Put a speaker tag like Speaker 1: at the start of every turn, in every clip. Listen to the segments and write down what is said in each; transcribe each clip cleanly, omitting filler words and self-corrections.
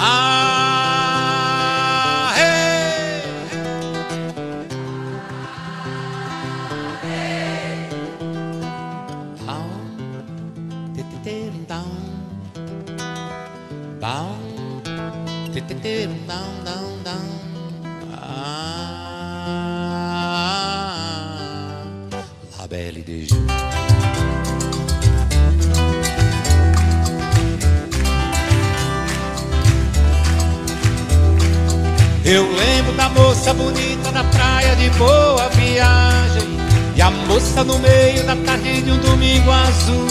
Speaker 1: Ah, hey. La Belle de Ju. Eu lembro da moça bonita na praia de Boa Viagem, e a moça no meio da tarde de um domingo azul.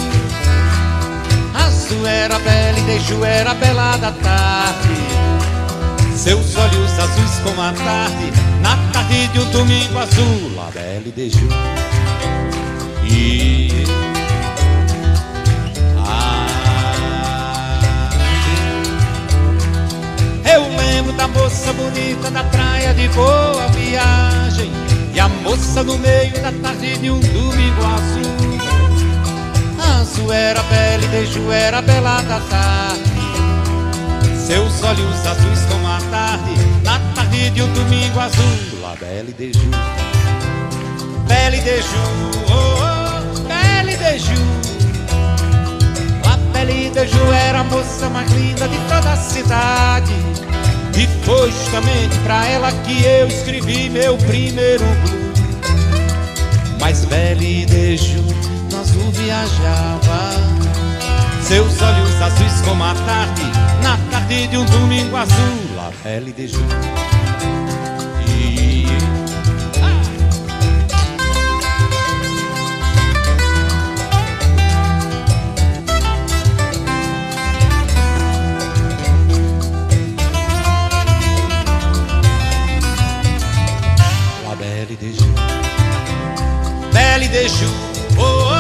Speaker 1: Azul era Belle de Ju, era bela da tarde, seus olhos azuis como a tarde, na tarde de um domingo azul. La Belle de Ju. E eu lembro da moça bonita na praia de Boa Viagem, e a moça no meio da tarde de um domingo azul. Azul era Belle de Ju, era bela da tarde, seus olhos azuis como a tarde, na tarde de um domingo azul. La Belle de Ju. Belle de Ju, oh, oh, Belle de Ju. La Belle de Ju era a moça mais linda de toda a cidade, e foi justamente pra ela que eu escrevi meu primeiro blues. Mas Belle de Ju no azul viajava, seus olhos azuis como a tarde, na tarde de um domingo azul. La Belle de Ju. E Belle de Ju. Belle de Ju, oh, oh.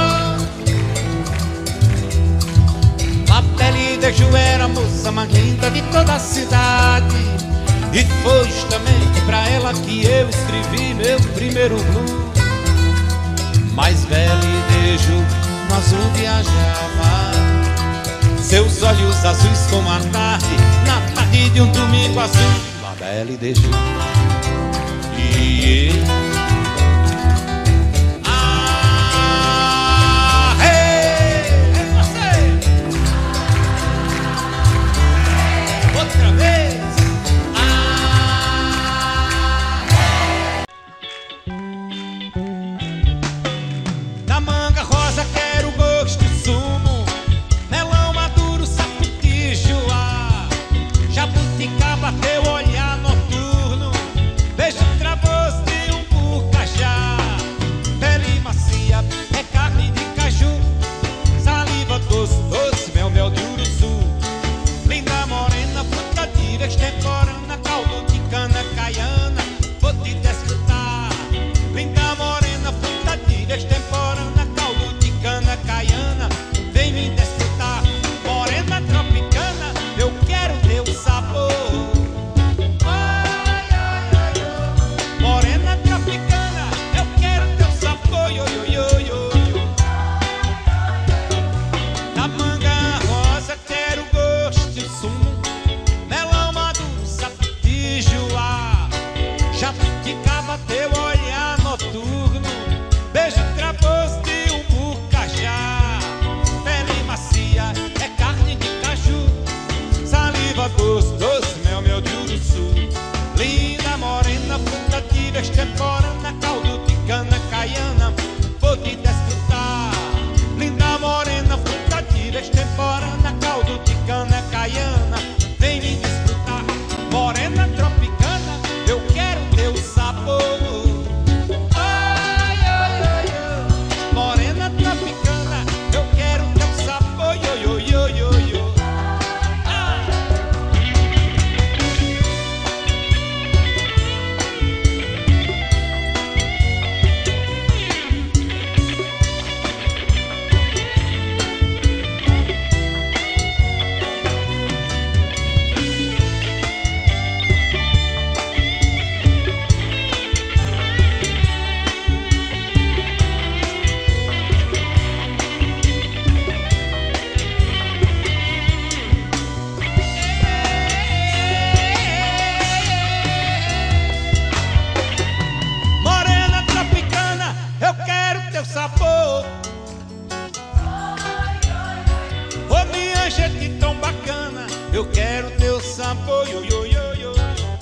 Speaker 1: A Belle de Ju era a moça mais linda de toda a cidade, e foi justamente pra ela que eu escrevi meu primeiro blues. Mas Belle de Ju no azul viajava, seus olhos azuis como a tarde, na tarde de um domingo azul. La Belle de Ju. Ah, hey, é você. Outra vez. Da manga rosa quero gosto de sumo, melão maduro, saputijuá, jabuticaba teu olhar noturno, beijo travoso de um eu quero teu sabor, yo, yo, yo, yo.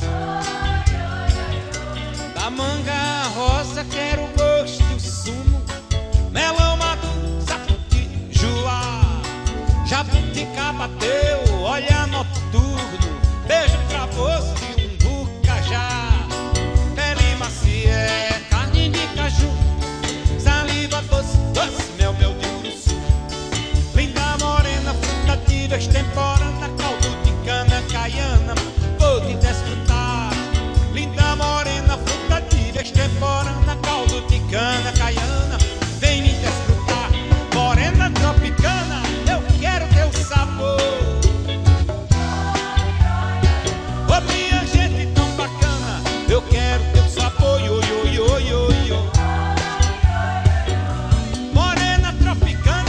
Speaker 1: Da manga rosa quero o gosto e o sumo, melão maduro, saputijuá, jabuticaba teu, olha noturno, beijo travoso e um bucajá, pele macia, carne de caju, saliva doce, doce, mel, mel de uruçu, linda morena, fruta extemporânea, caldo de cana caiana, vou te desfrutar. Linda morena, fruta de extemporânea, caldo de cana caiana, vem me desfrutar. Morena tropicana, eu quero teu sabor. Ô minha gente tão bacana, eu quero teu sabor, yo, yo, yo, yo, yo. Morena tropicana.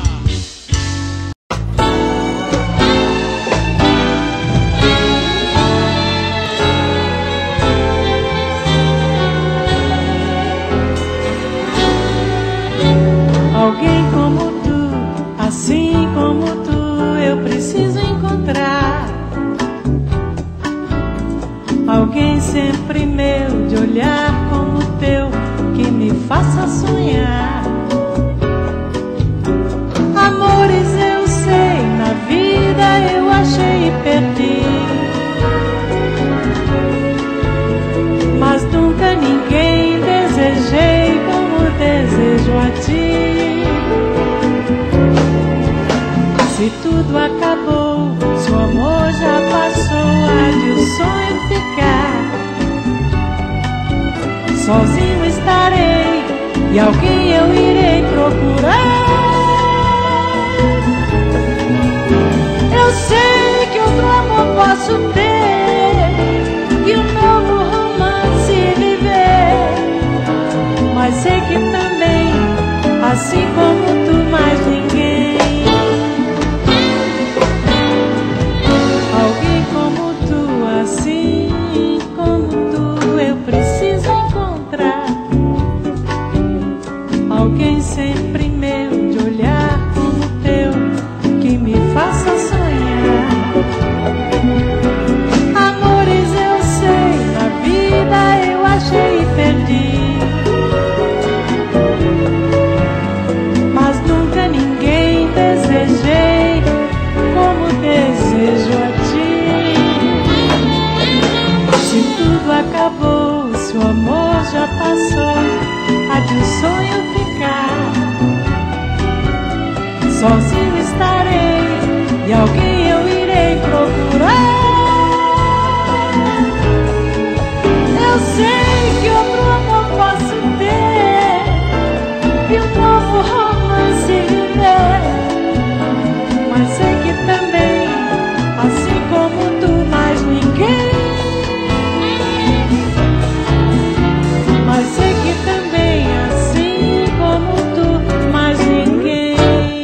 Speaker 2: Alguém como tu, assim como tu, eu preciso encontrar. Alguém sempre meu, de olhar como o teu, que me faça sonhar. Amores eu sei, na vida eu achei e perdi, mas nunca ninguém desejei como desejo a ti. Se tudo acabou, se o amor já passou, há de o sonho ficar. Sozinho estarei e alguém eu irei procurar. Eu sei que outro amor posso ter e um novo romance viver, mas sei que também, assim como tu, mais ninguém. Alguém como tu, assim como tu, eu preciso encontrar. Alguém sempre meu, de olhar como o teu, que me faça sonhar. Amores eu sei, na vida eu achei e perdi, mas nunca ninguém desejei como desejo a ti. Se tudo acabou, se o amor já passou, há de um sonho ficar. Sozinho estarei e alguém eu irei procurar. Eu sei que outro amor posso ter e um novo romance viver, mas sei que também, assim como tu, mais ninguém. Mas sei que também, assim como tu, mais ninguém.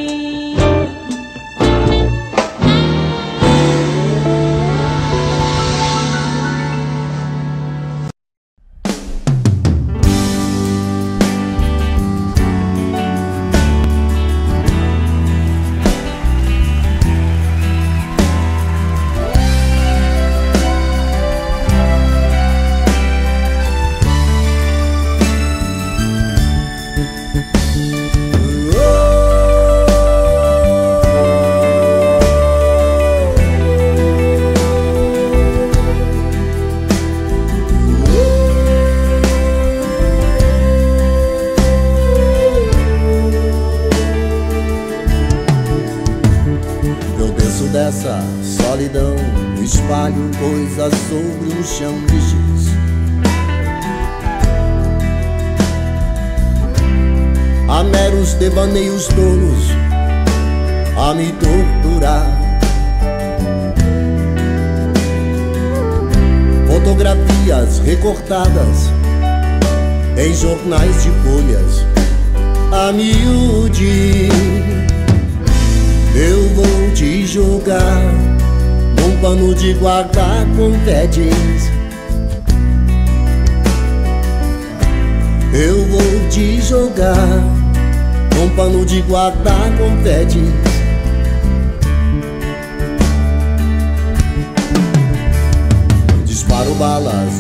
Speaker 3: Dessa solidão, espalho coisas sobre um chão de giz. Há meros devaneios tolos a me torturar. Fotografias recortadas em jornais de folhas a miúde. Eu vou te jogar num pano de guardar confetes. Eu vou te jogar num pano de guardar confetes.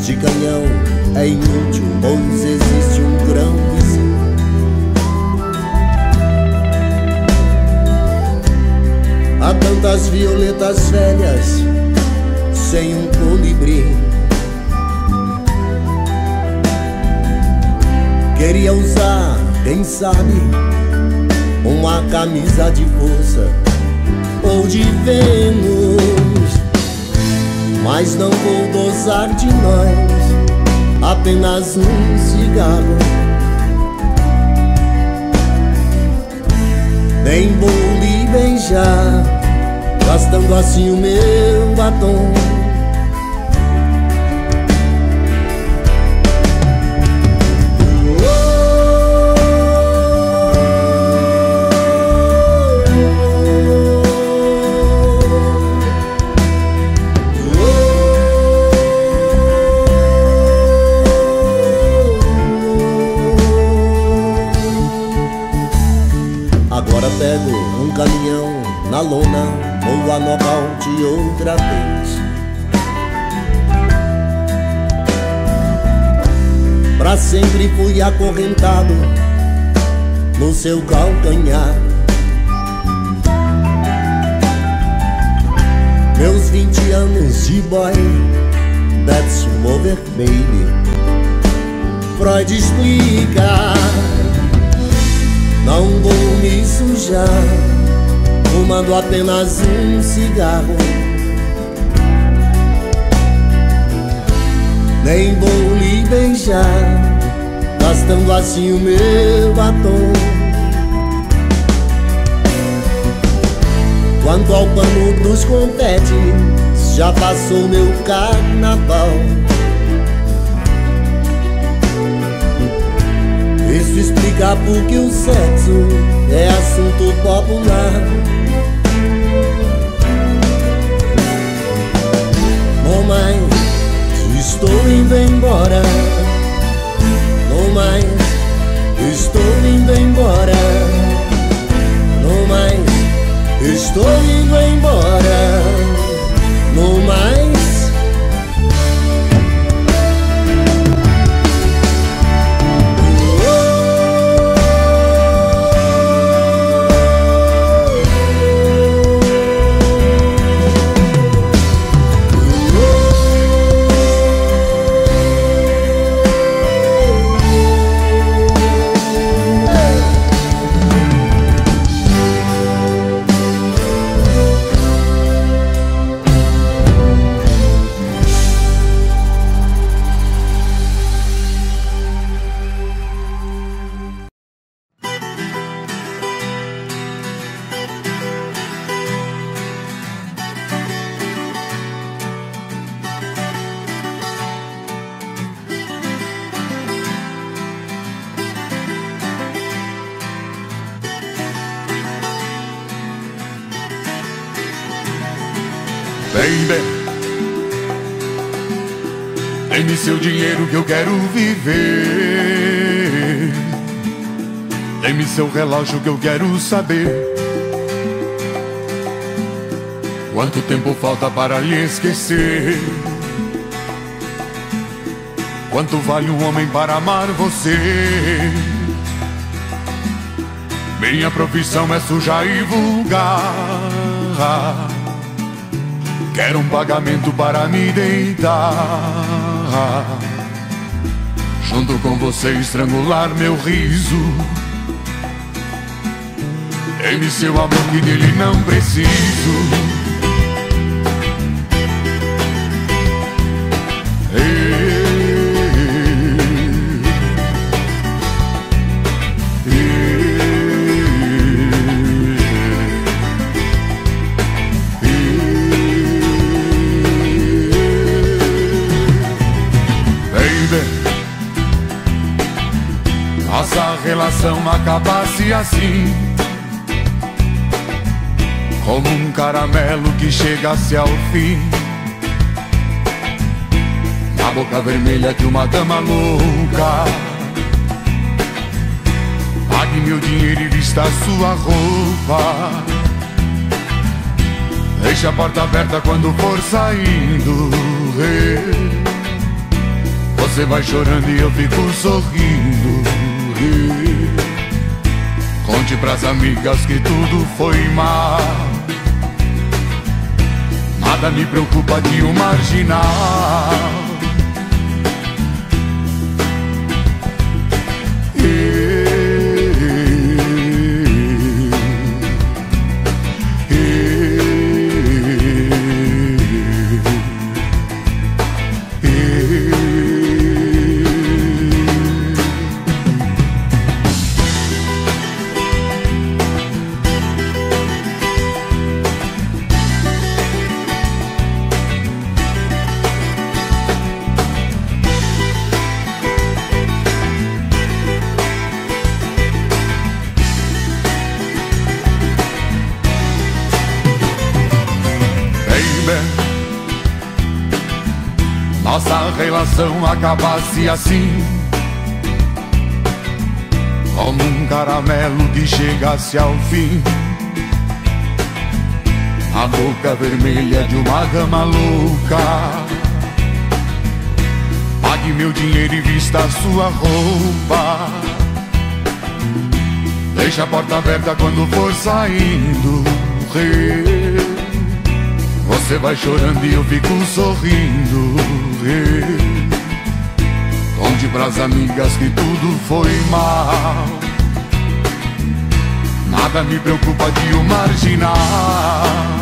Speaker 3: de canhão é inútil, pois existe um grão vizinho. Há tantas violetas velhas sem um colibri. Queria usar, quem sabe, uma camisa de força ou de Vênus, mas não vou gozar de nós, apenas um cigarro. Nem vou lhe beijar, gastando assim o meu batom. Agora pego um caminhão na lona, vou a nocaute outra vez. Pra sempre fui acorrentado no seu calcanhar. Meus 20 anos de boy, that's over baby. Freud explica, não vou me sujar, fumando apenas um cigarro. Nem vou lhe beijar, gastando assim o meu batom. Quanto ao pano dos confetes, já passou meu carnaval. Isso explica porque o sexo é assunto popular. Mamãe, estou indo embora. Mamãe, estou indo embora. Mamãe, estou indo embora. Mamãe,
Speaker 4: baby, dê-me seu dinheiro que eu quero viver. Dê-me seu relógio que eu quero saber quanto tempo falta para lhe esquecer. Quanto vale um homem para amar você? Minha profissão é suja e vulgar. Quero um pagamento para me deitar, junto com você estrangular meu riso. Dê-me seu amor que dele não preciso. Nossa relação acabasse assim, como um caramelo que chegasse ao fim, na boca vermelha de uma dama louca. Pague meu dinheiro e vista a sua roupa. Deixe a porta aberta quando for saindo. Você vai chorando e eu fico sorrindo. Conte pras amigas que tudo foi mal. Nada me preocupa de um marginal. Nossa relação acabasse assim, como um caramelo que chegasse ao fim. A boca vermelha de uma dama louca. Pague meu dinheiro e vista a sua roupa. Deixa a porta aberta quando for saindo. Você vai chorando e eu fico sorrindo. Conte pras amigas que tudo foi mal. Nada me preocupa de um marginal.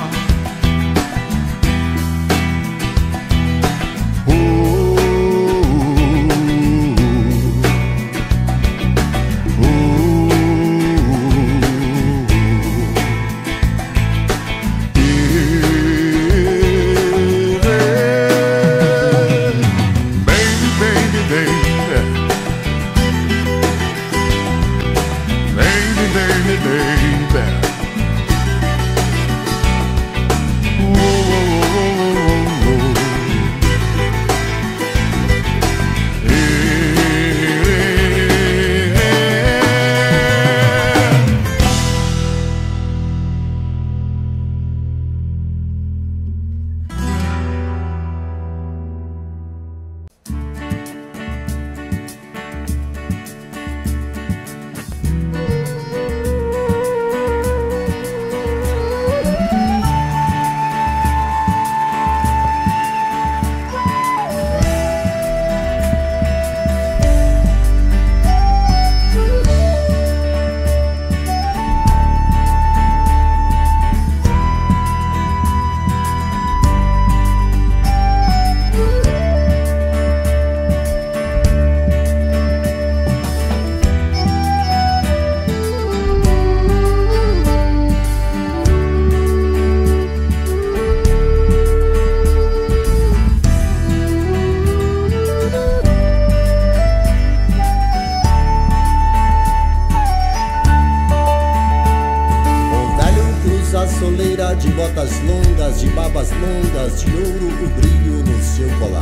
Speaker 3: De botas longas, de barbas longas, de ouro o brilho no seu colar.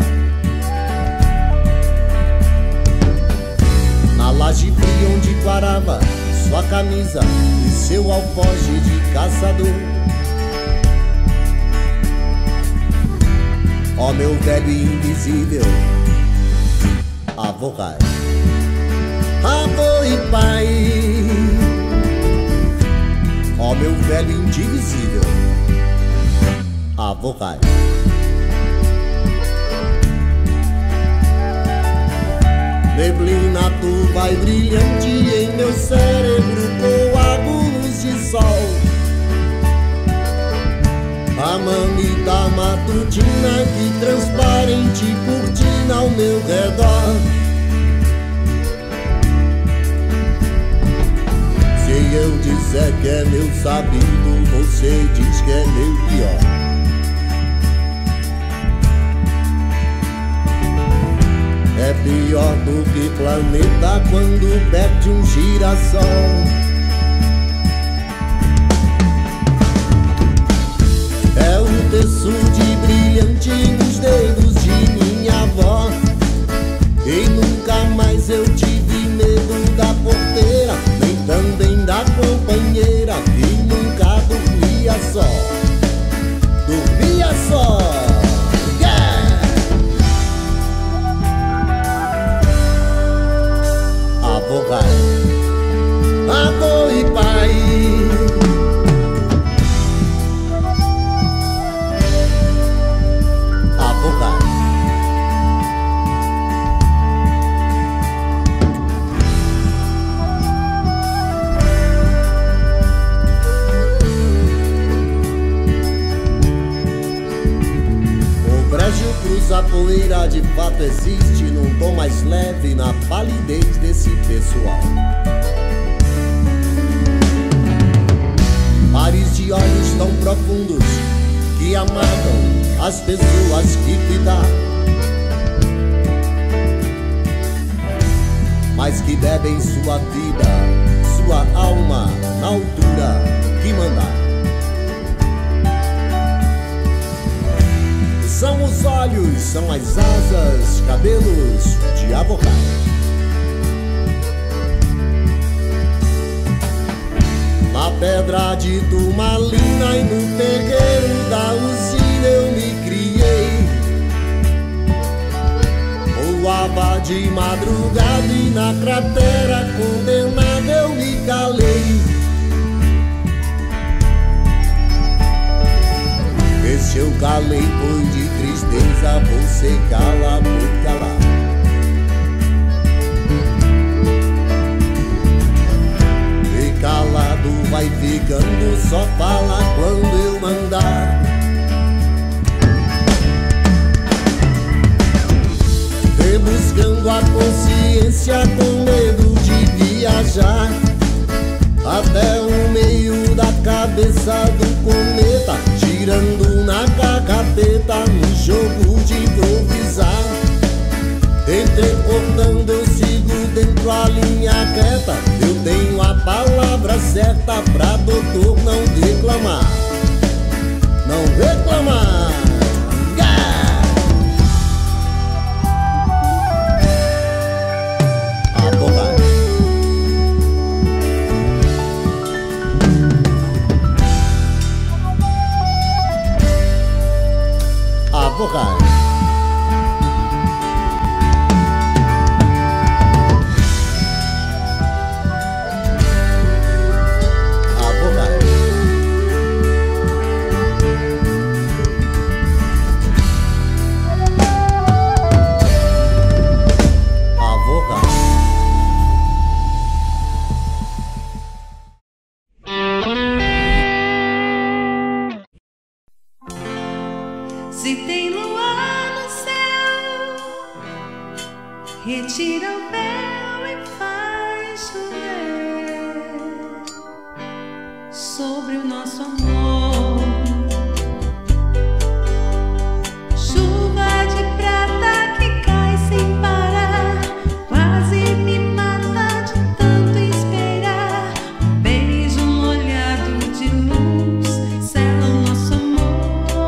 Speaker 3: Na laje fria onde quarava sua camisa e seu alforje de caçador. Ó meu velho invisível, avô pai, avô e pai. Ó meu velho indivisível, avô pai. Neblina turva e brilhante em meu cérebro coágulos de sol. A mamita matutina que transparente cortina ao meu redor. Se eu disser que é meu sabido, você diz que é meu pior. É pior do que planeta quando perde um girassol. É o terço de brilhante nos dedos de minha avó. E nunca mais eu tive medo da porteira, nem também da companheira, que nunca dormia só. Dormia só. Yeah! Sérgio Cruz, a poeira de fato existe num tom mais leve na palidez desse pessoal. Mares de olhos tão profundos que amagam as pessoas que cuidaram, mas que bebem sua vida, sua alma na altura que mandar. São os olhos, são as asas, cabelos de abocado. Na pedra de Turmalina e no terreiro da usina eu me criei. Voava de madrugada e na cratera condenada eu me calei. Esse eu calei foi de tristeza, você cala por calar. E calado vai ficando, só fala quando eu mandar. Rebuscando a consciência com medo de viajar até o meio da cabeça do cometa, girando na carrapeta no jogo de improvisar. Entrecortando eu sigo dentro a linha reta, eu tenho a palavra certa pra doutor não reclamar. Não reclamar. Abogado.
Speaker 5: Se tem luar no céu, retira o véu e faz chover sobre o nosso amor. Chuva de prata que cai sem parar, quase me mata de tanto esperar. Um beijo molhado de luz sela o nosso amor.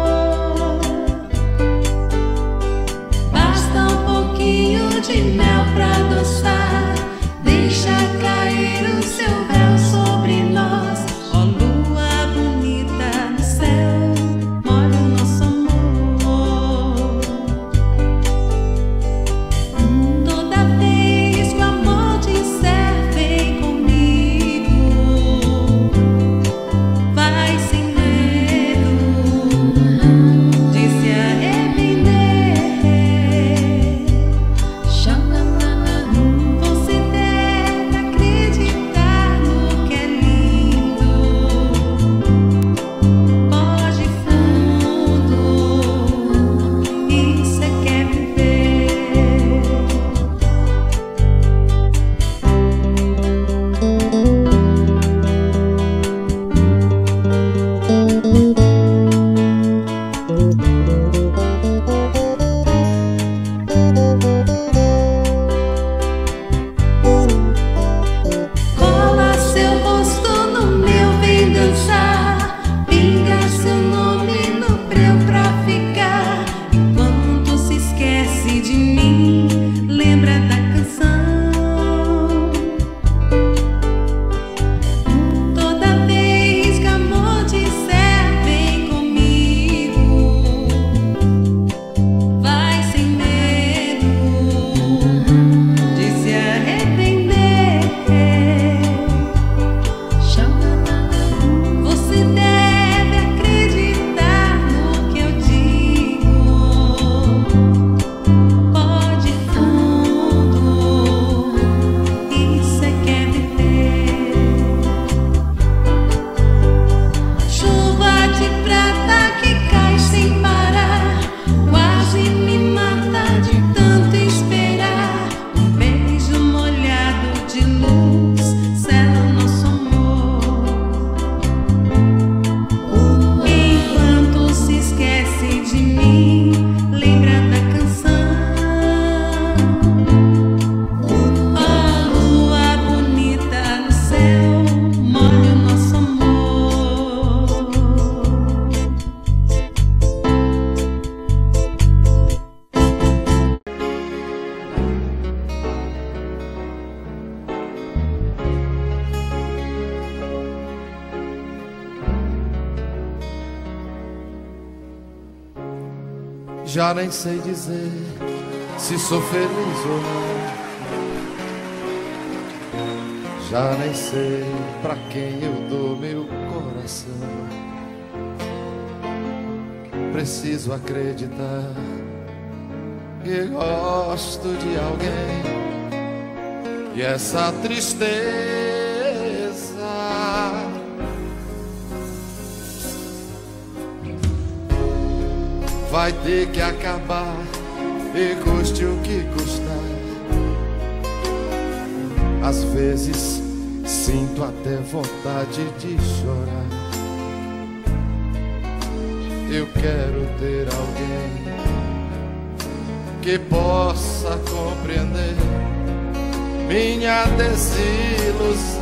Speaker 5: De mel pra adoçar, deixa cair o seu véu sobre nós. Ó lua bonita no céu, molha o nosso amor. Toda vez que o amor disser vem comigo, vai sem medo de se arrepender.
Speaker 6: Já nem sei dizer se sou feliz ou não. Já nem sei pra quem eu dou meu coração. Preciso acreditar que gosto de alguém. E essa tristeza vai ter que acabar, e custe o que custar. Às vezes sinto até vontade de chorar. Eu quero ter alguém que possa compreender minha desilusão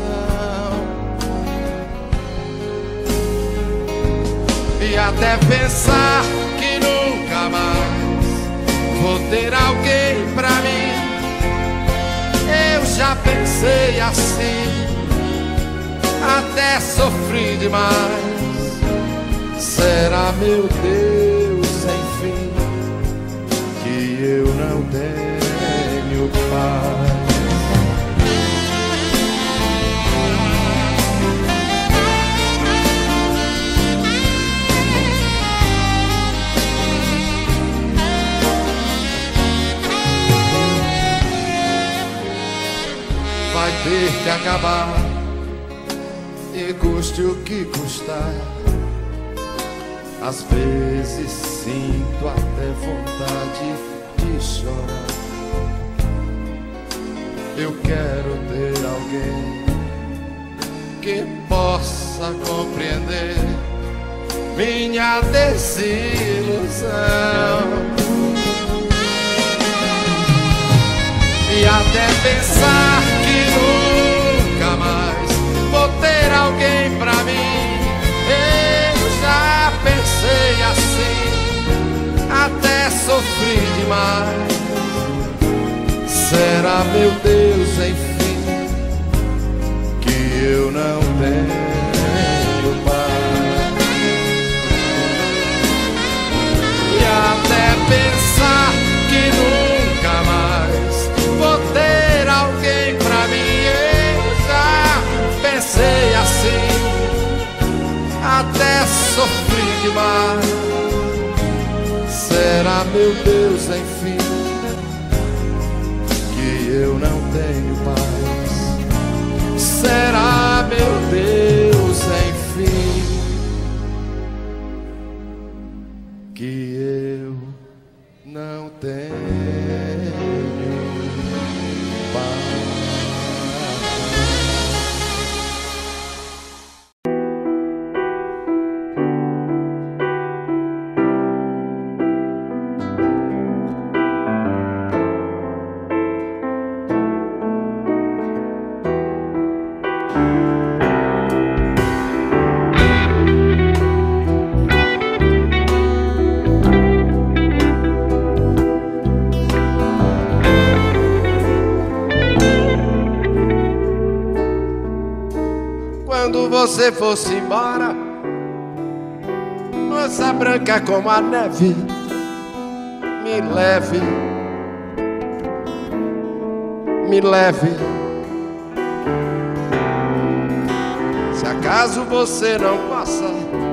Speaker 6: e até pensar que nunca mais vou ter alguém pra mim. Eu já pensei assim, até sofri demais. Será, meu Deus, enfim, que eu não tenho paz? Vai ter que acabar, e custe o que custar. Às vezes sinto até vontade de chorar. Eu quero ter alguém que possa compreender minha desilusão e até pensar que nunca mais vou ter alguém pra mim. Eu já pensei assim, até sofri demais. Será, meu Deus, enfim, que eu não tenho paz? E até pensar que nunca mais vou ter alguém pra mim. Eu já pensei assim, até sofri demais. Será, meu Deus, enfim, que eu não tenho paz? Será, meu Deus, enfim, que eu não tenho paz? Quando você fosse embora, moça branca como a neve, me leve, me leve. Se acaso você não possa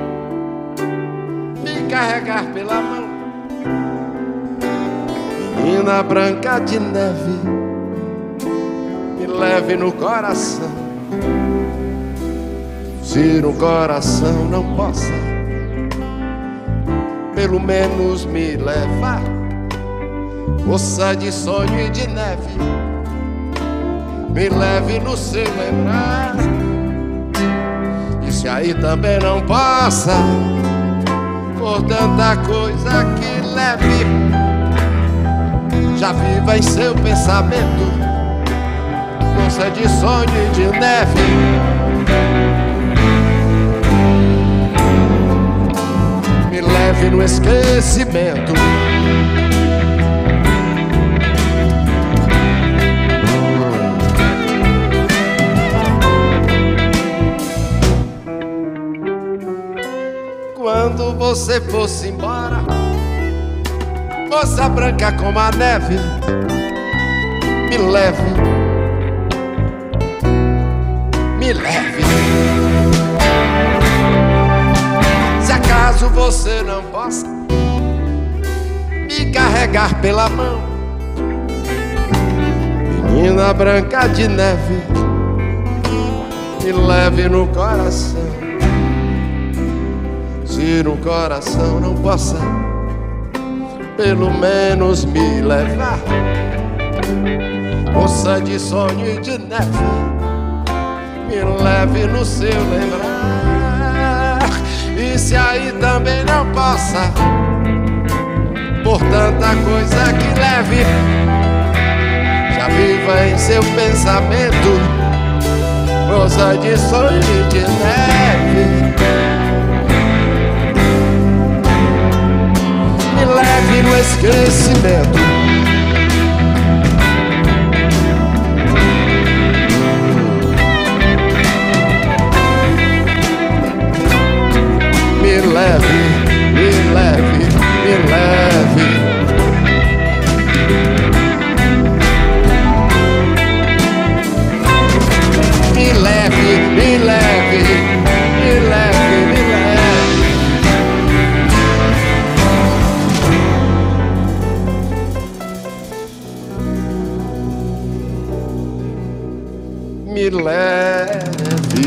Speaker 6: me carregar pela mão, menina branca de neve, me leve no coração. Se no coração não possa, pelo menos me leva, moça de sonho e de neve, me leve no seu lembrar. E se aí também não possa, por tanta coisa que leve, já viva em seu pensamento, moça de sonho e de neve. Me leve no esquecimento. Quando você fosse embora, moça branca como a neve, me leve, me leve. Se acaso você não possa me carregar pela mão, menina branca de neve, me leve no coração. Se no coração não possa, pelo menos me levar, moça de sonho e de neve, me leve no seu lembrar. E se aí também não possa, por tanta coisa que leve, já viva em seu pensamento, moça de sonho e de neve, me leve no esquecimento. Me leve, me leve, me leve. Me leve, me leve, me leve, me leve. Me leve.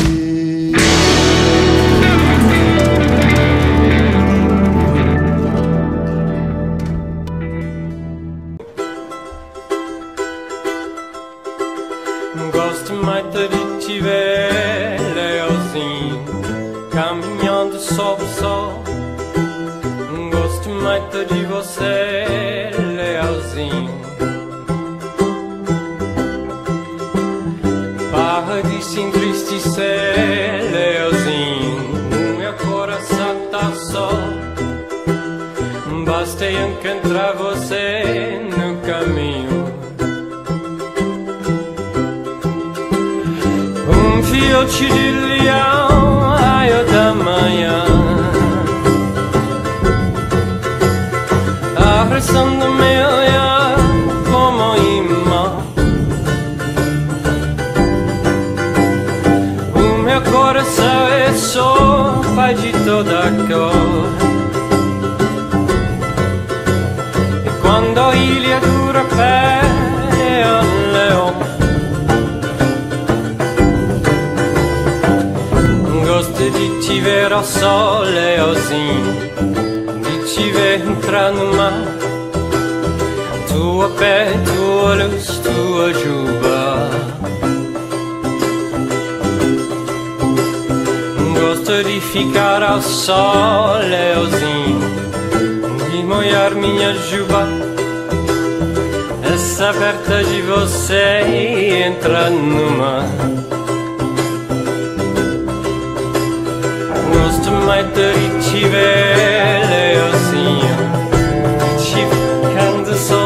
Speaker 7: Gosto mais de te ver lealzinho, caminhando sob o sol. Gosto mais de você lealzinho. Para de se entristecer lealzinho, meu coração tá só. Basta encontrar você no caminho. Fiote de leão, raio da manhã, arrastando meu olhar como imã. O meu coração é só pai de toda cor. E quando a ilha dura pé é o leão. Gosto de te ver ao sol, leozinho, de te ver entrar no mar. Tua pele, tua luz, tua juba. Gosto de ficar ao sol, leozinho, de molhar minha juba. Essa perto de você e entrar no mar. Gosto mais de te ver, leozinho, te ficando só.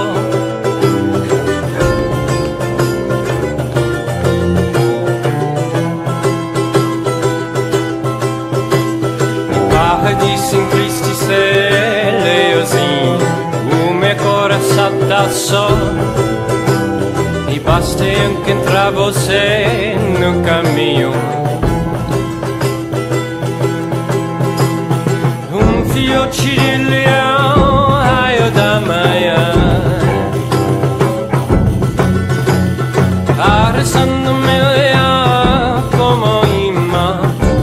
Speaker 7: Para de se entristecer, leozinho, o meu coração tá só. E basta encontrar você no caminho. Fiote de leão, raio da manhã, arrastando meu olhar como imã.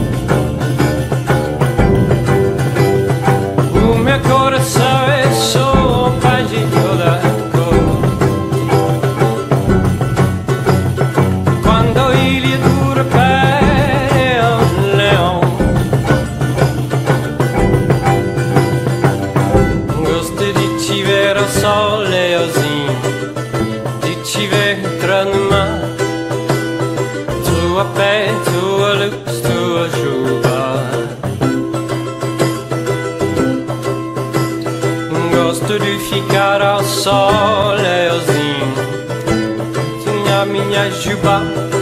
Speaker 7: O meu coração é só pai de toda cor. Quando a ilha dura pé é um leão. Sol, leozinho, de te ver entrar no mar. Tua pele, tua luz, tua juba. Gosto de ficar ao sol, leozinho, tinha minha juba.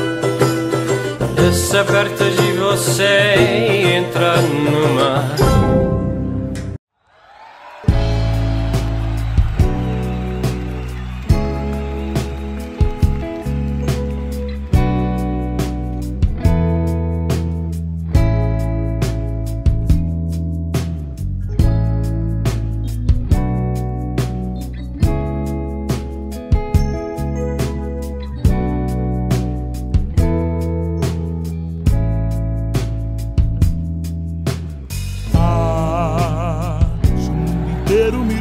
Speaker 7: Desça perto de você e entra no mar.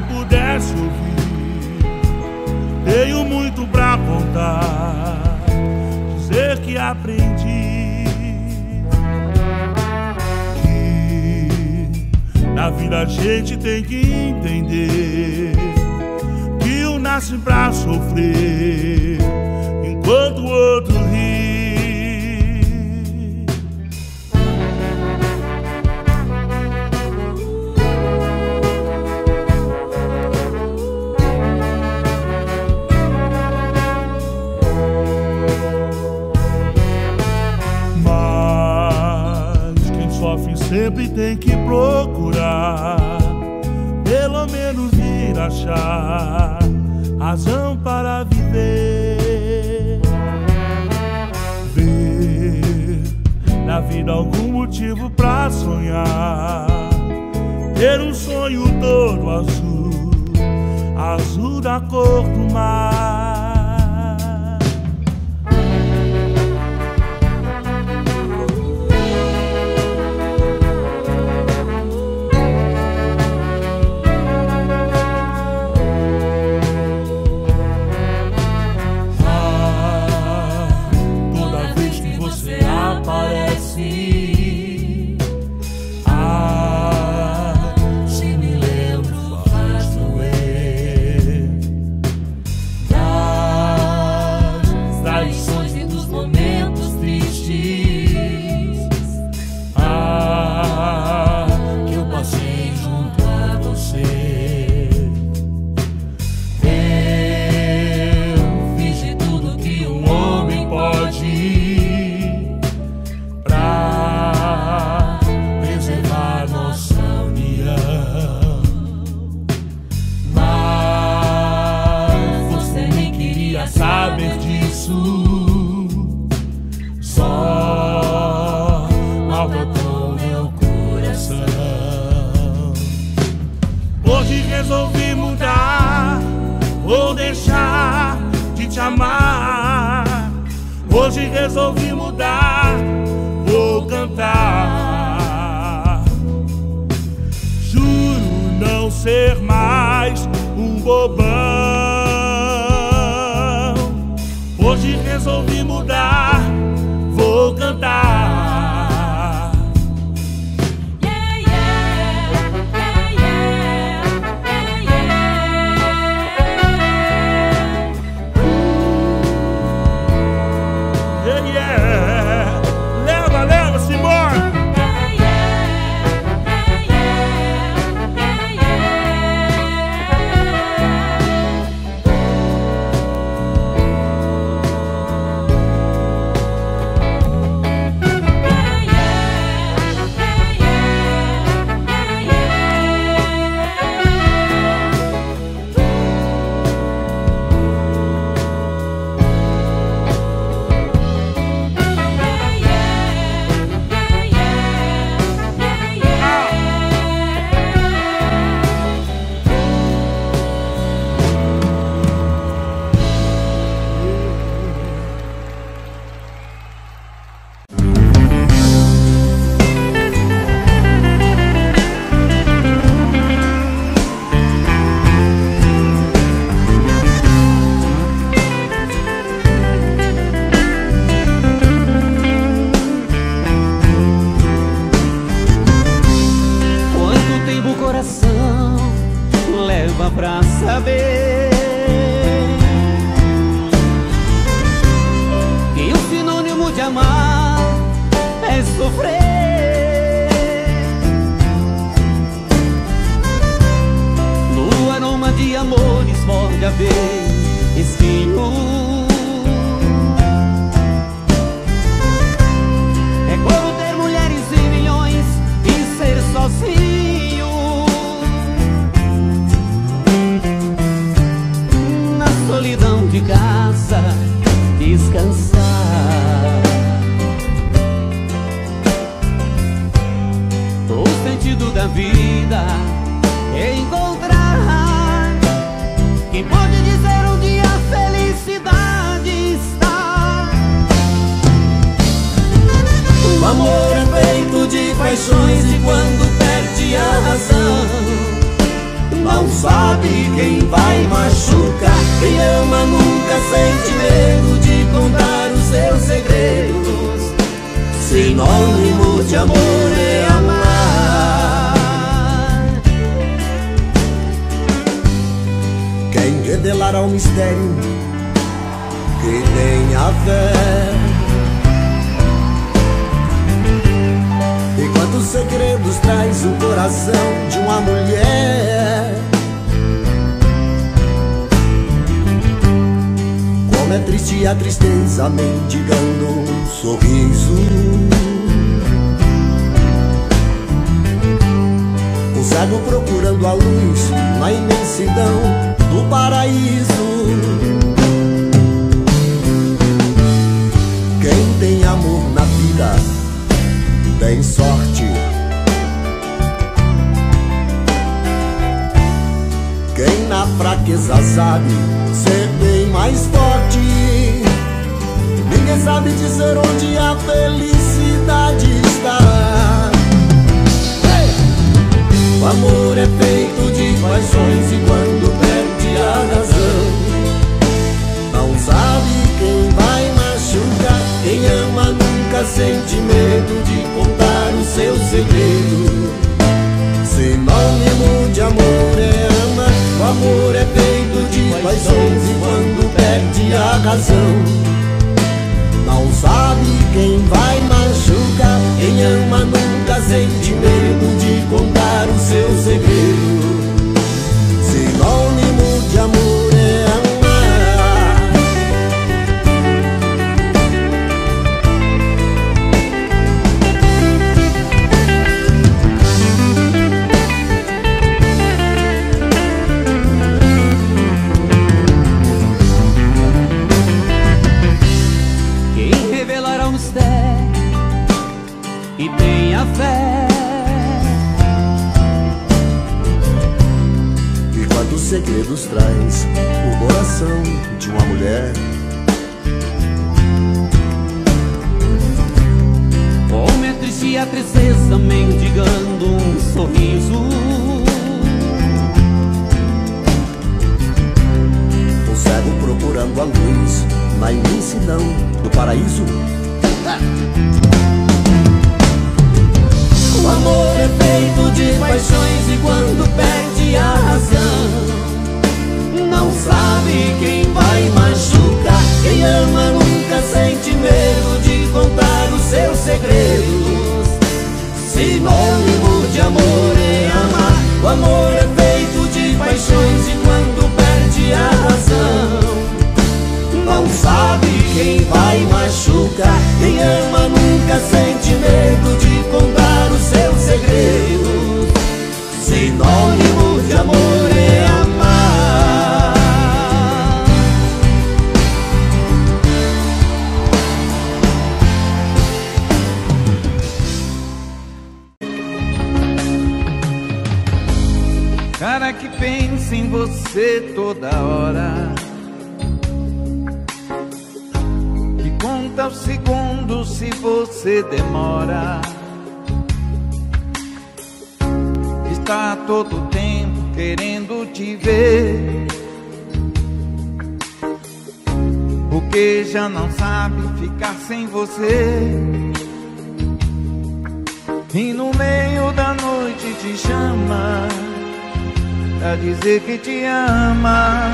Speaker 8: pudesse ouvir. Tenho muito pra contar, dizer que aprendi que na vida a gente tem que entender que um nasce pra sofrer enquanto o outro ri. Sempre tem que procurar, pelo menos ir achar razão para viver. Ver na vida algum motivo pra sonhar, ter um sonho todo azul, azul da cor do mar. Resolvi mudar, vou deixar de te amar. Hoje resolvi mudar, vou cantar. Juro não ser mais um bobão. Hoje resolvi mudar, vou cantar.
Speaker 9: Pra saber que o sinônimo de amar é sofrer. No aroma de amores pode haver espinho. É como ter mulheres e milhões e ser sozinho. Solidão de casa, descansar. O sentido da vida é encontrar quem pode dizer onde a felicidade está. O amor é feito de paixões e quando perde a razão
Speaker 3: não sabe quem vai machucar. Quem ama nunca sente medo de contar os seus segredos. Sinônimo de amor é amar. Quem revelará o mistério que tenha fé, e quantos segredos traz o coração de uma mulher. Como é triste a tristeza mendigando um sorriso. Um cego procurando a luz na imensidão do paraíso. Quem tem amor na vida tem sorte. Quem na fraqueza sabe ser bem mais forte. Ninguém sabe dizer onde a felicidade está. O amor é feito de paixões e quando perde a razão, não sabe quem vai machucar. Quem ama nunca sente medo de contar o seu segredo. Sinônimo de amor é amar. O amor é feito de paixões e quando perde a razão, não sabe quem vai machucar. Quem ama nunca sente medo de contar o seu segredo. Sinônimo de amor é amar.
Speaker 9: Quem revelará o mistério e tenha fé,
Speaker 3: e quantos segredos traz o coração de uma mulher.
Speaker 9: como é triste a tristeza mendigando um sorriso.
Speaker 3: Um cego procurando a luz na imensidão do paraíso.
Speaker 9: O amor é feito de paixões e quando perde a razão, não sabe quem vai machucar. Quem ama nunca sente medo de contar os seus segredos. Sinônimo de amor é amar. O amor é feito de paixões e quando perde a razão, não sabe quem vai machucar. Quem ama nunca sente medo de contar os seus segredos. Sinônimo de amor é amar.
Speaker 10: Cara que pensa em você toda hora, que conta os segundos se você demora, está todo tempo querendo te ver, porque já não sabe ficar sem você. E no meio da noite te chama pra dizer que te ama.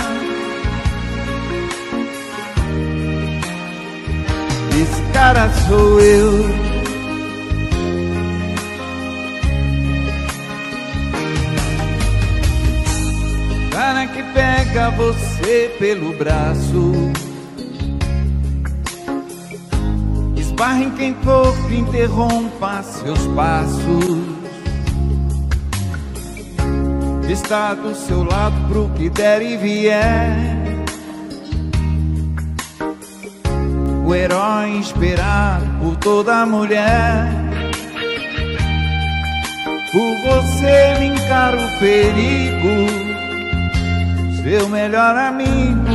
Speaker 10: Esse cara sou eu. Cara que pega você pelo braço, esbarra em quem for que interrompa seus passos, está do seu lado pro que der e vier, o herói esperado por toda mulher. Por você me encara o perigo, seu melhor amigo.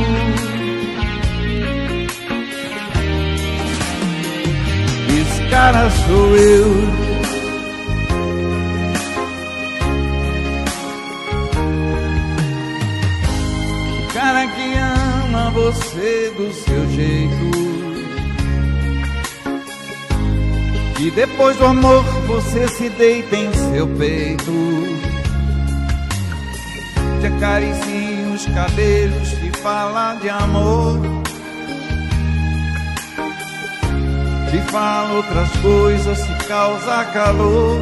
Speaker 10: Esse cara sou eu. você do seu jeito. E depois do amor você se deita em seu peito, te acaricia os cabelos, te fala de amor, te fala outras coisas, te causa calor.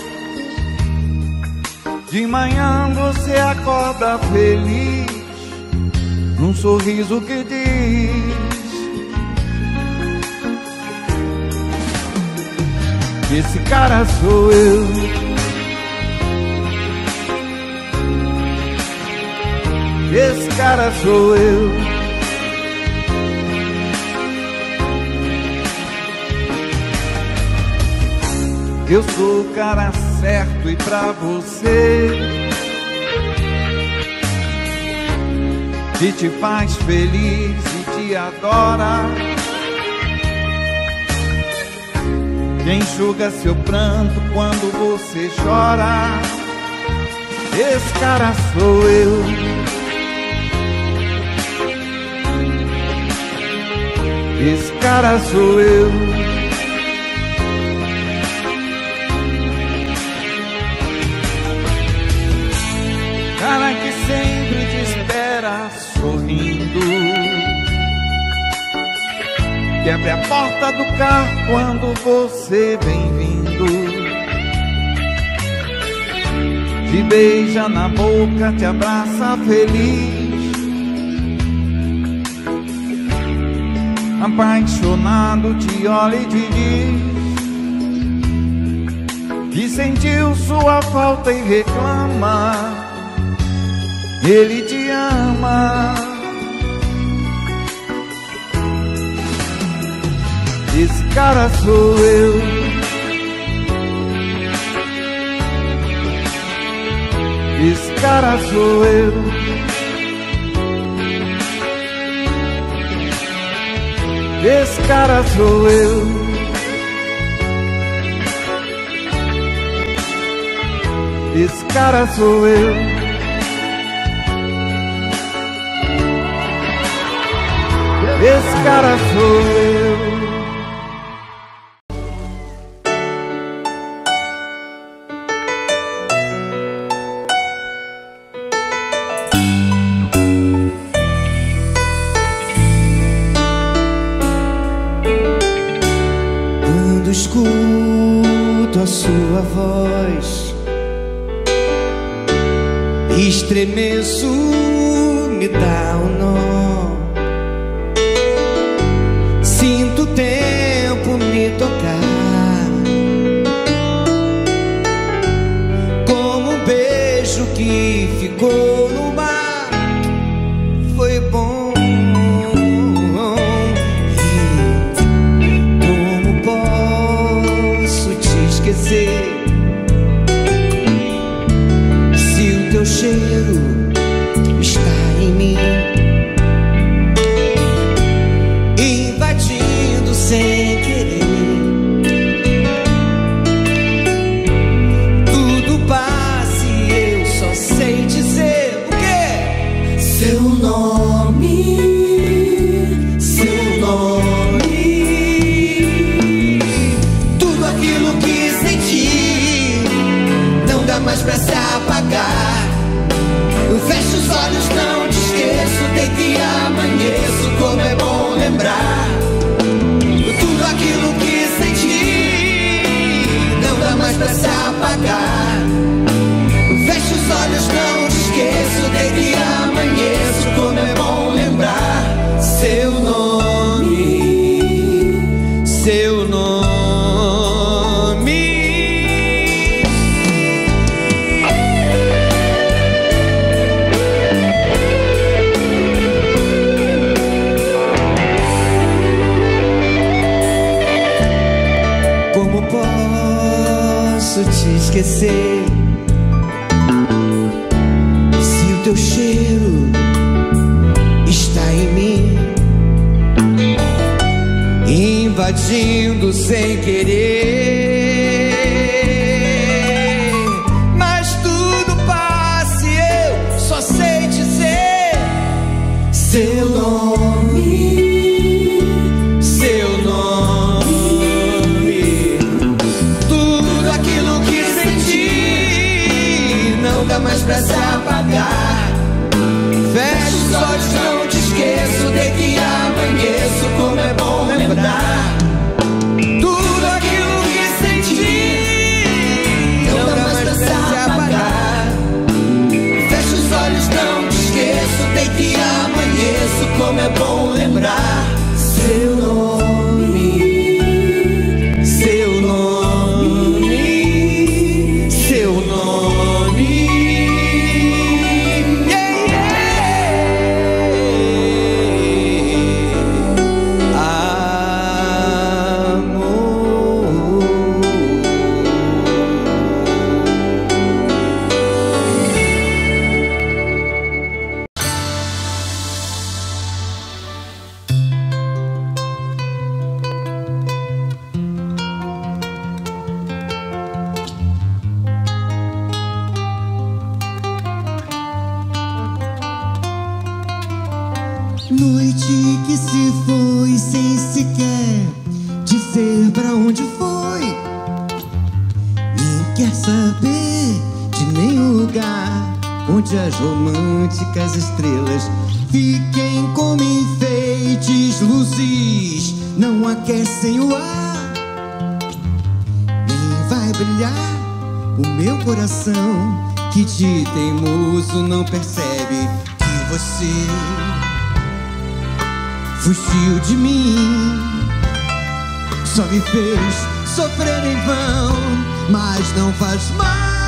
Speaker 10: De manhã você acorda feliz, num sorriso que diz: esse cara sou eu. Esse cara sou eu. Eu sou o cara certo e pra você, que te faz feliz e te adora, que enxuga seu pranto quando você chora. Esse cara sou eu. Esse cara sou eu. Cara que sempre te espera sorrindo, que abre a porta do carro quando você vem vindo, te beija na boca, te abraça feliz, apaixonado te olha e te diz que sentiu sua falta e reclama. Ele te ama. Esse cara sou eu. Esse cara sou eu. Esse cara sou eu. Esse cara sou eu. Esse cara sou eu.
Speaker 9: Quando escuto a sua voz, estremeço, me dá um nó. Sinto o tempo me tocar, como um beijo que ficou no mar. Foi bom. Como posso te esquecer se o teu cheiro está em mim, sem querer? Tudo passa e eu só sei dizer o quê? Seu nome, seu nome. Tudo aquilo que senti não dá mais pra se apagar. Eu fecho os olhos, não te esqueço, deito e amanheço, como é bom lembrar. Tudo aquilo que senti não dá mais pra se apagar. Fecho os olhos, não te esqueço, deito e amanheço, como é bom lembrar. Seu nome, seu nome. Posso te esquecer se o teu cheiro está em mim, invadindo sem querer. Mas tudo passa e eu só sei dizer: seu nome, seu nome. Tudo aquilo que senti não dá mais pra se apagar. Fecho os olhos, não te esqueço, de que amanheço, como é bom lembrar. Tudo aquilo que senti não dá mais pra se apagar. Fecho os olhos, não te esqueço, de que amanheço, como é bom lembrar. Seu nome, seu nome, seu nome.
Speaker 11: Noite que se foi sem sequer dizer pra onde foi. Nem quer saber de nenhum lugar onde as românticas estrelas fiquem como enfeites, luzes não aquecem o ar. Nem vai brilhar o meu coração, que de teimoso não percebe que você fugiu de mim. Só me fez sofrer em vão, mas não faz mal.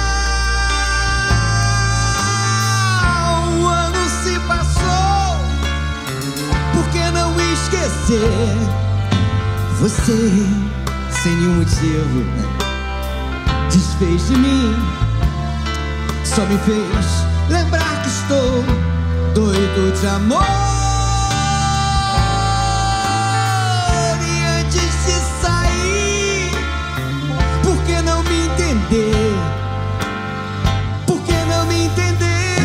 Speaker 11: O ano se passou, por que não esquecer? Você, sem nenhum motivo, desfez de mim. Só me fez lembrar que estou doido de amor. Por que não me entender,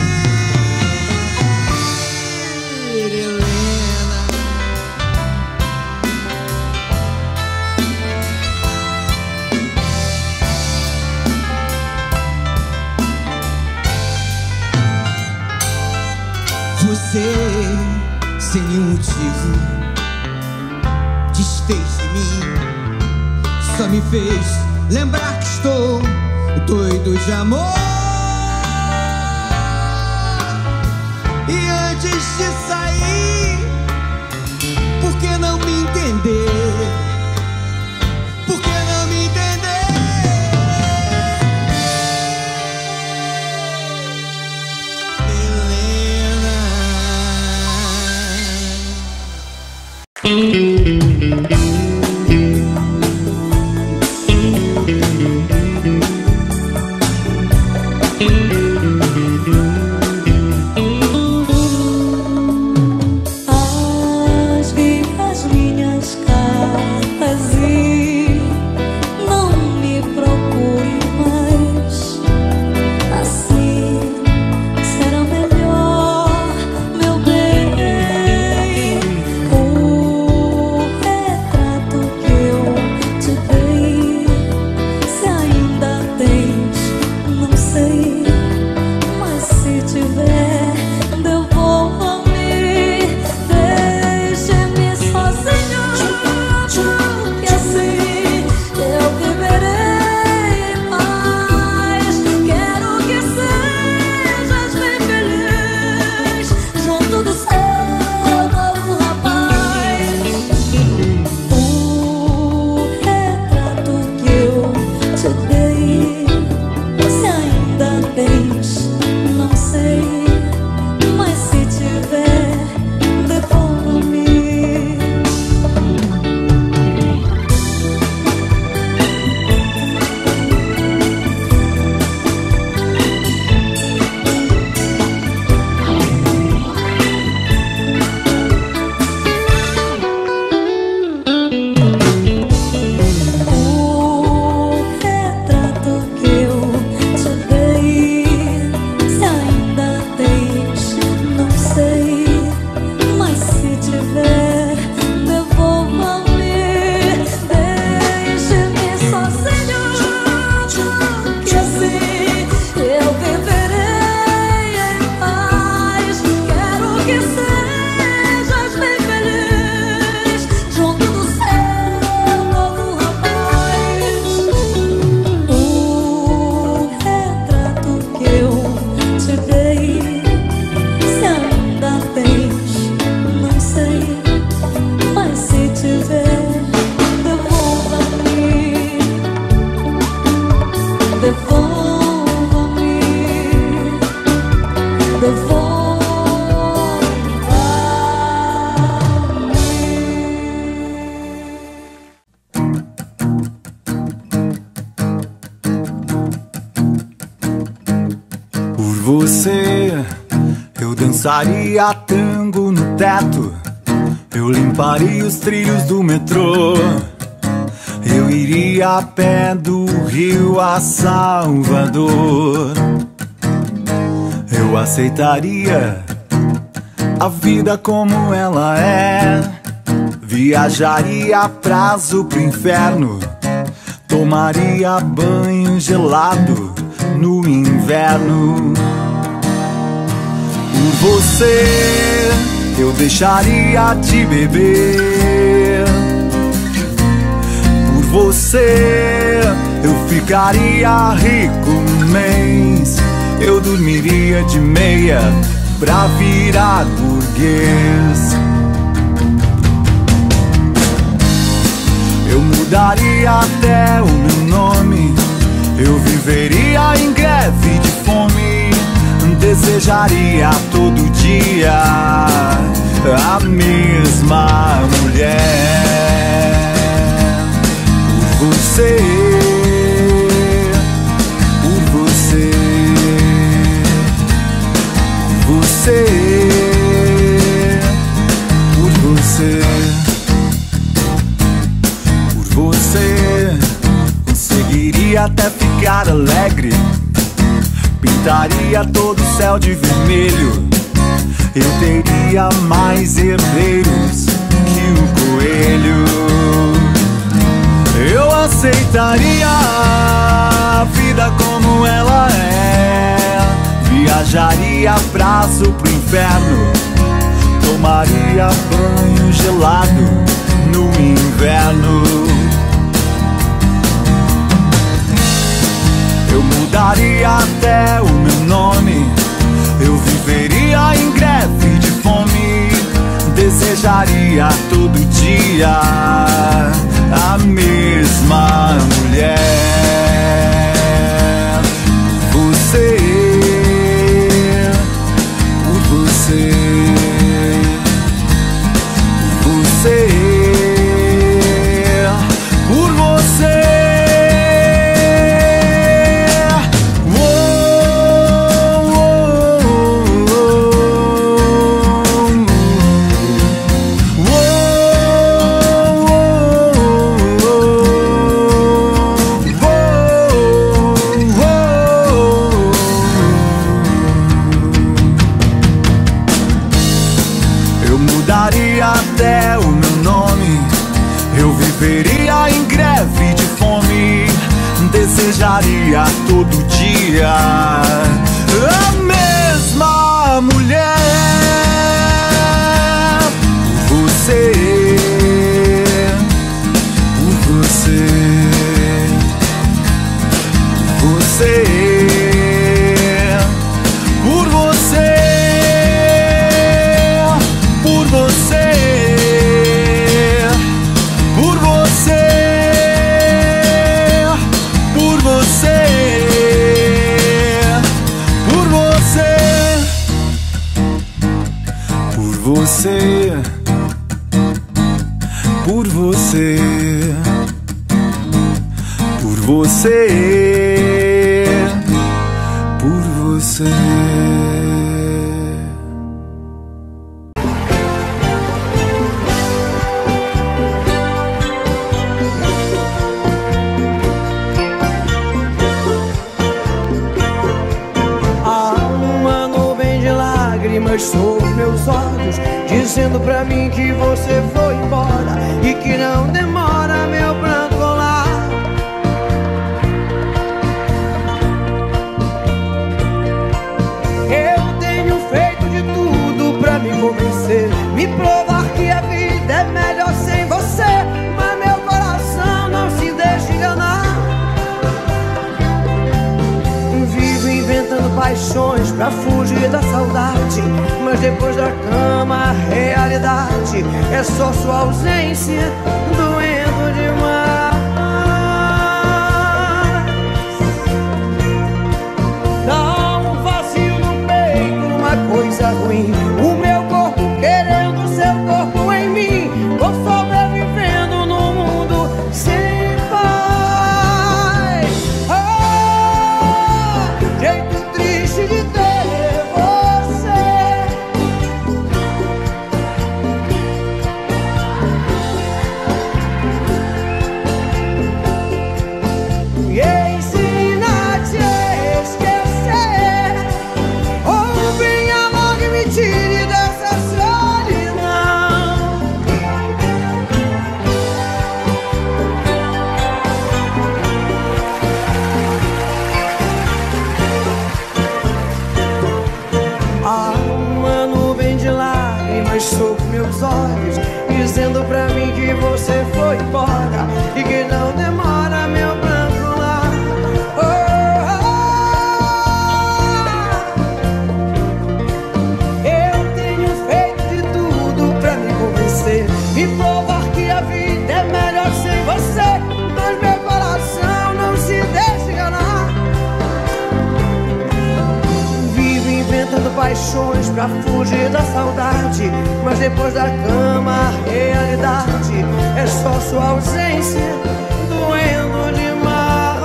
Speaker 11: Helena? Você, sem nenhum motivo, desfez de mim. Só me fez lembrar que estou doido de amor. E antes de sair, por que não me entender? Por que não me entender, Helena?
Speaker 5: Oh
Speaker 12: dançaria tango no teto, eu limparia os trilhos do metrô, eu iria a pé do Rio a Salvador. Eu aceitaria a vida como ela é, viajaria a prazo pro inferno, tomaria banho gelado no inverno. Por você eu deixaria de beber, por você eu ficaria rico um mês, eu dormiria de meia pra virar burguês. Eu mudaria até o meu nome, eu viveria em greve de fome, desejaria todo dia a mesma mulher. Por você, por você, por você, por você, por você, conseguiria até ficar alegre, pintaria todo o céu de vermelho, eu teria mais herdeiros que o coelho. Eu aceitaria a vida como ela é, viajaria a prazo pro inferno, tomaria banho gelado no inverno. Eu mudaria até o meu nome, eu viveria em greve de fome, desejaria todo dia a mesma mulher. Você, por você, por você, por você. Até o meu nome, eu viveria em greve de fome, desejaria todo dia a mesma mulher. Por você, por você, por você, por você, por você, por você, por você, por você, por você, por você, por você, por você.
Speaker 9: Sobre meus olhos, dizendo pra mim que você foi embora e que não demora meu pranto rolar. Eu tenho feito de tudo pra me convencer, me provar que a vida é melhor sem você, mas meu coração não se deixa enganar. Vivo inventando paixões pra fugir da saudade, mas depois da cama a realidade é só sua ausência doendo demais. Dá um vazio no peito, uma coisa ruim, o meu corpo querendo seu corpo em mim. Vou sobrevivendo no mundo sem paz. Jeito triste de ter você. fechou meus olhos, dizendo pra mim que você foi embora e que não demora meu branco lá. Eu tenho feito de tudo pra me convencer e provar que a vida é melhor sem você, mas meu coração não se deixa enganar. Vivo inventando paixões pra fugir da saudade, mas depois da cama a realidade é só sua ausência doendo demais.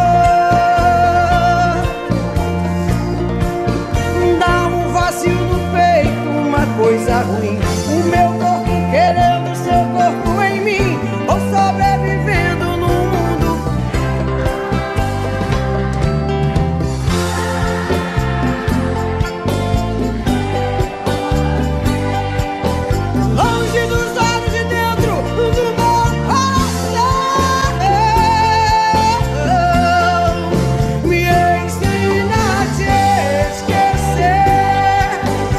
Speaker 9: Dá um vazio no peito, uma coisa ruim, o meu corpo querendo seu corpo em mim, ou sobrevivendo no mundo. Longe dos olhos de dentro do meu coração, me ensina a te esquecer.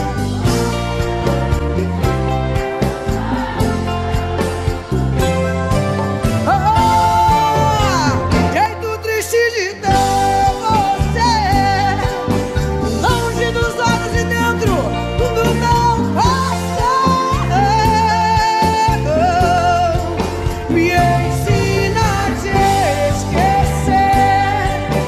Speaker 9: Jeito triste de ter você longe dos olhos de dentro do meu coração, me ensina a te esquecer.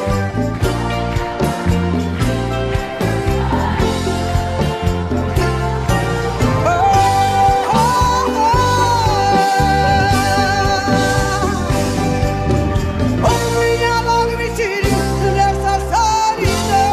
Speaker 9: Minha logo me tire dessa solidão.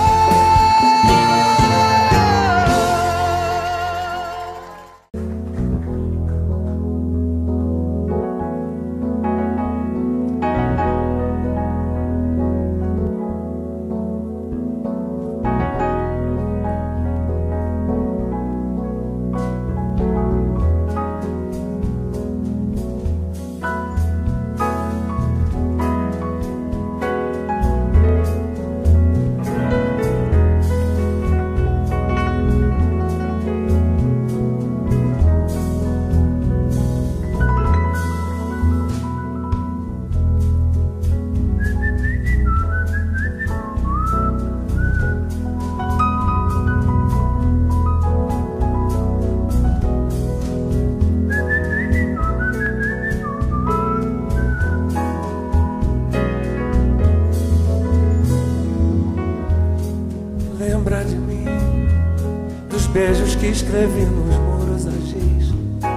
Speaker 13: Lembra de mim, dos beijos que escrevi nos muros a giz.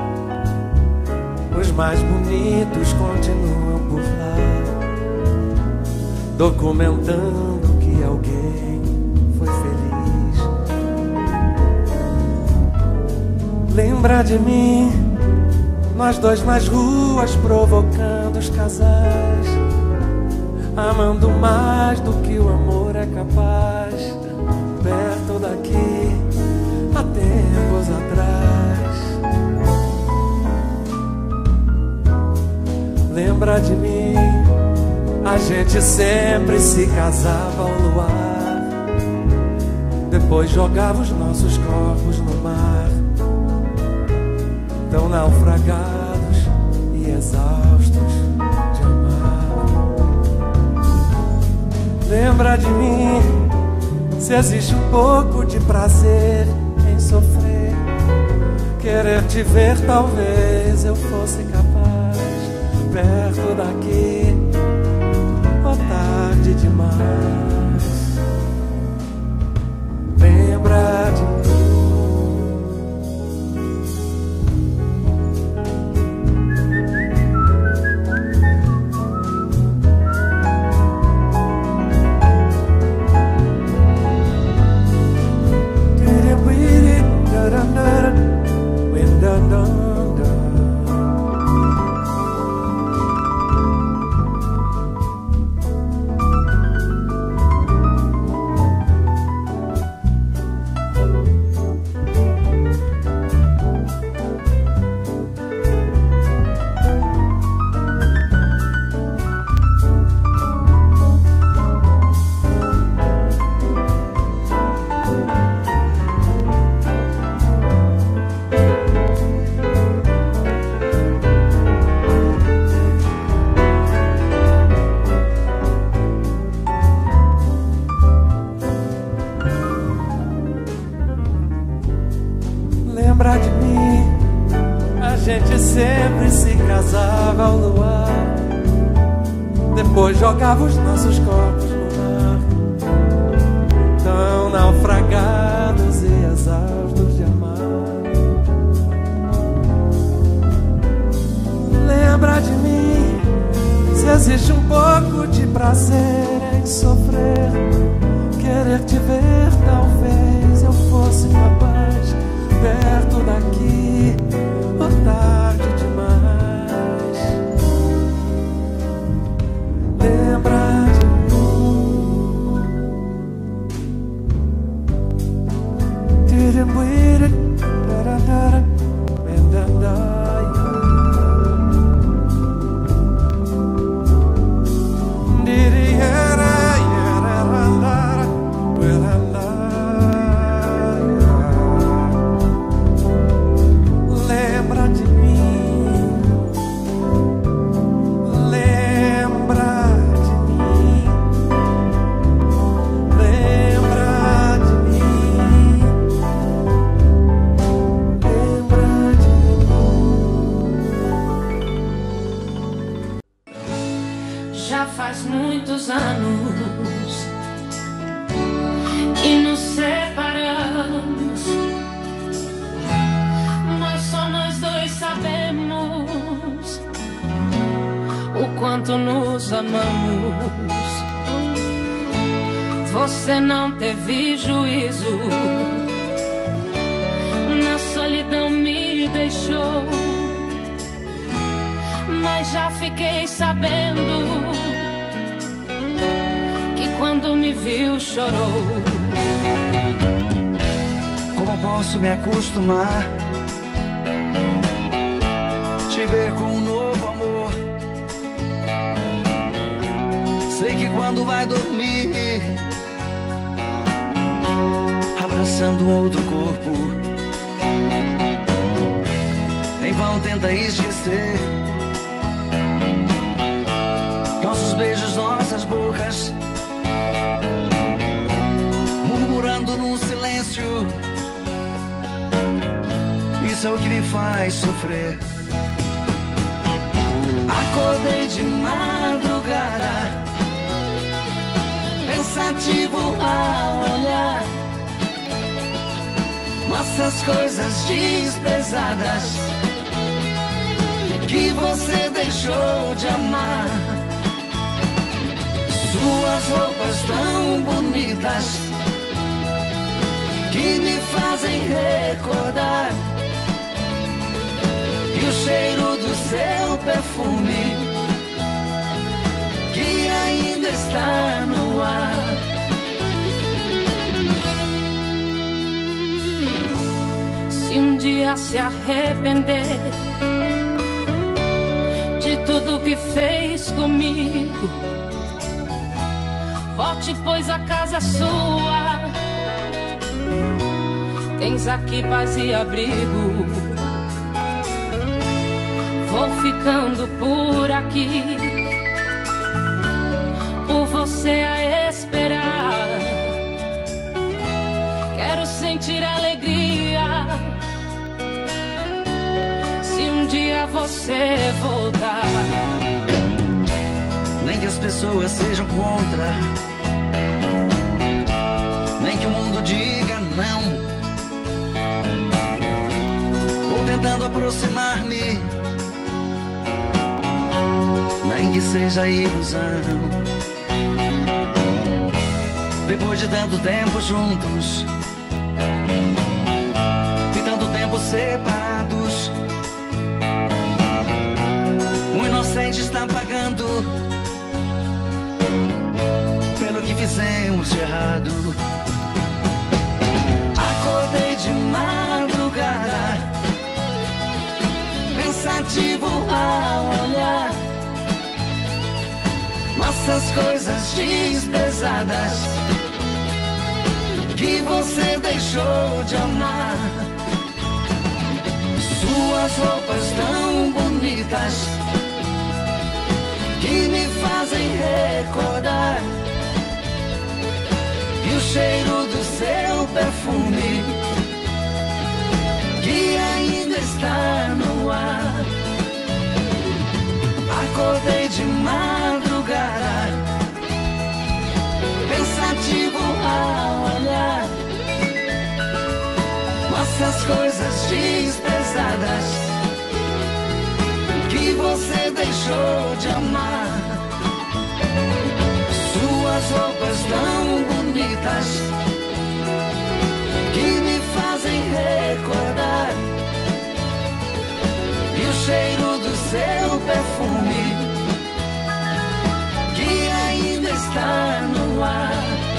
Speaker 13: Os mais bonitos continuam por lá, documentando que alguém foi feliz. Lembra de mim, nós dois nas ruas provocando os casais, amando mais do que o amor é capaz. Perto daqui, há tempos atrás. Lembra de mim, a gente sempre se casava ao luar, depois jogava os nossos corpos no mar, tão naufragados e exaustos de amar. Lembra de mim, se existe um pouco de prazer em sofrer, querer te ver talvez eu fosse capaz. Perto daqui, ou tarde demais. Lembra de mim. gente sempre se casava ao luar, depois jogava os nossos corpos no mar, tão naufragados e exaustos de amar. Lembra de mim, se existe um pouco de prazer em sofrer, querer te ver, talvez eu fosse capaz, perto daqui, ou tarde demais. Lembra de mim. Didn't we
Speaker 14: nos amamos. Você não teve juízo, na solidão me deixou, mas já fiquei sabendo que quando me viu chorou.
Speaker 15: Como posso me acostumar, te ver com um novo amor? Sei que quando vai dormir, abraçando outro corpo, em vão tenta esquecer nossos beijos, nossas bocas, murmurando no silêncio. Isso é o que me faz sofrer. Acordei de madrugada, pensativo ao olhar nossas coisas desprezadas que você deixou de amar. Suas roupas tão bonitas que me fazem recordar, e o cheiro do seu perfume que ainda está no ar.
Speaker 14: Se um dia se arrepender de tudo que fez comigo, volte, pois a casa é sua. Tens aqui paz e abrigo. Vou ficando por aqui, por você a esperar. Quero sentir alegria se um dia você voltar.
Speaker 15: Nem que as pessoas sejam contra, nem que o mundo diga não, vou tentando aproximar-me, nem que seja ilusão. Depois de tanto tempo juntos e tanto tempo separados, o inocente está pagando pelo que fizemos de errado. Acordei de madrugada, pensativo ao olhar nossas coisas desprezadas que você deixou de amar. Suas roupas tão bonitas que me fazem recordar, e o cheiro do seu perfume que ainda está no ar. acordei de madrugada, pensativo ao olhar nossas coisas desprezadas que você deixou de amar. Suas roupas tão bonitas que me fazem recordar, e o cheiro do seu perfume que ainda está no ar.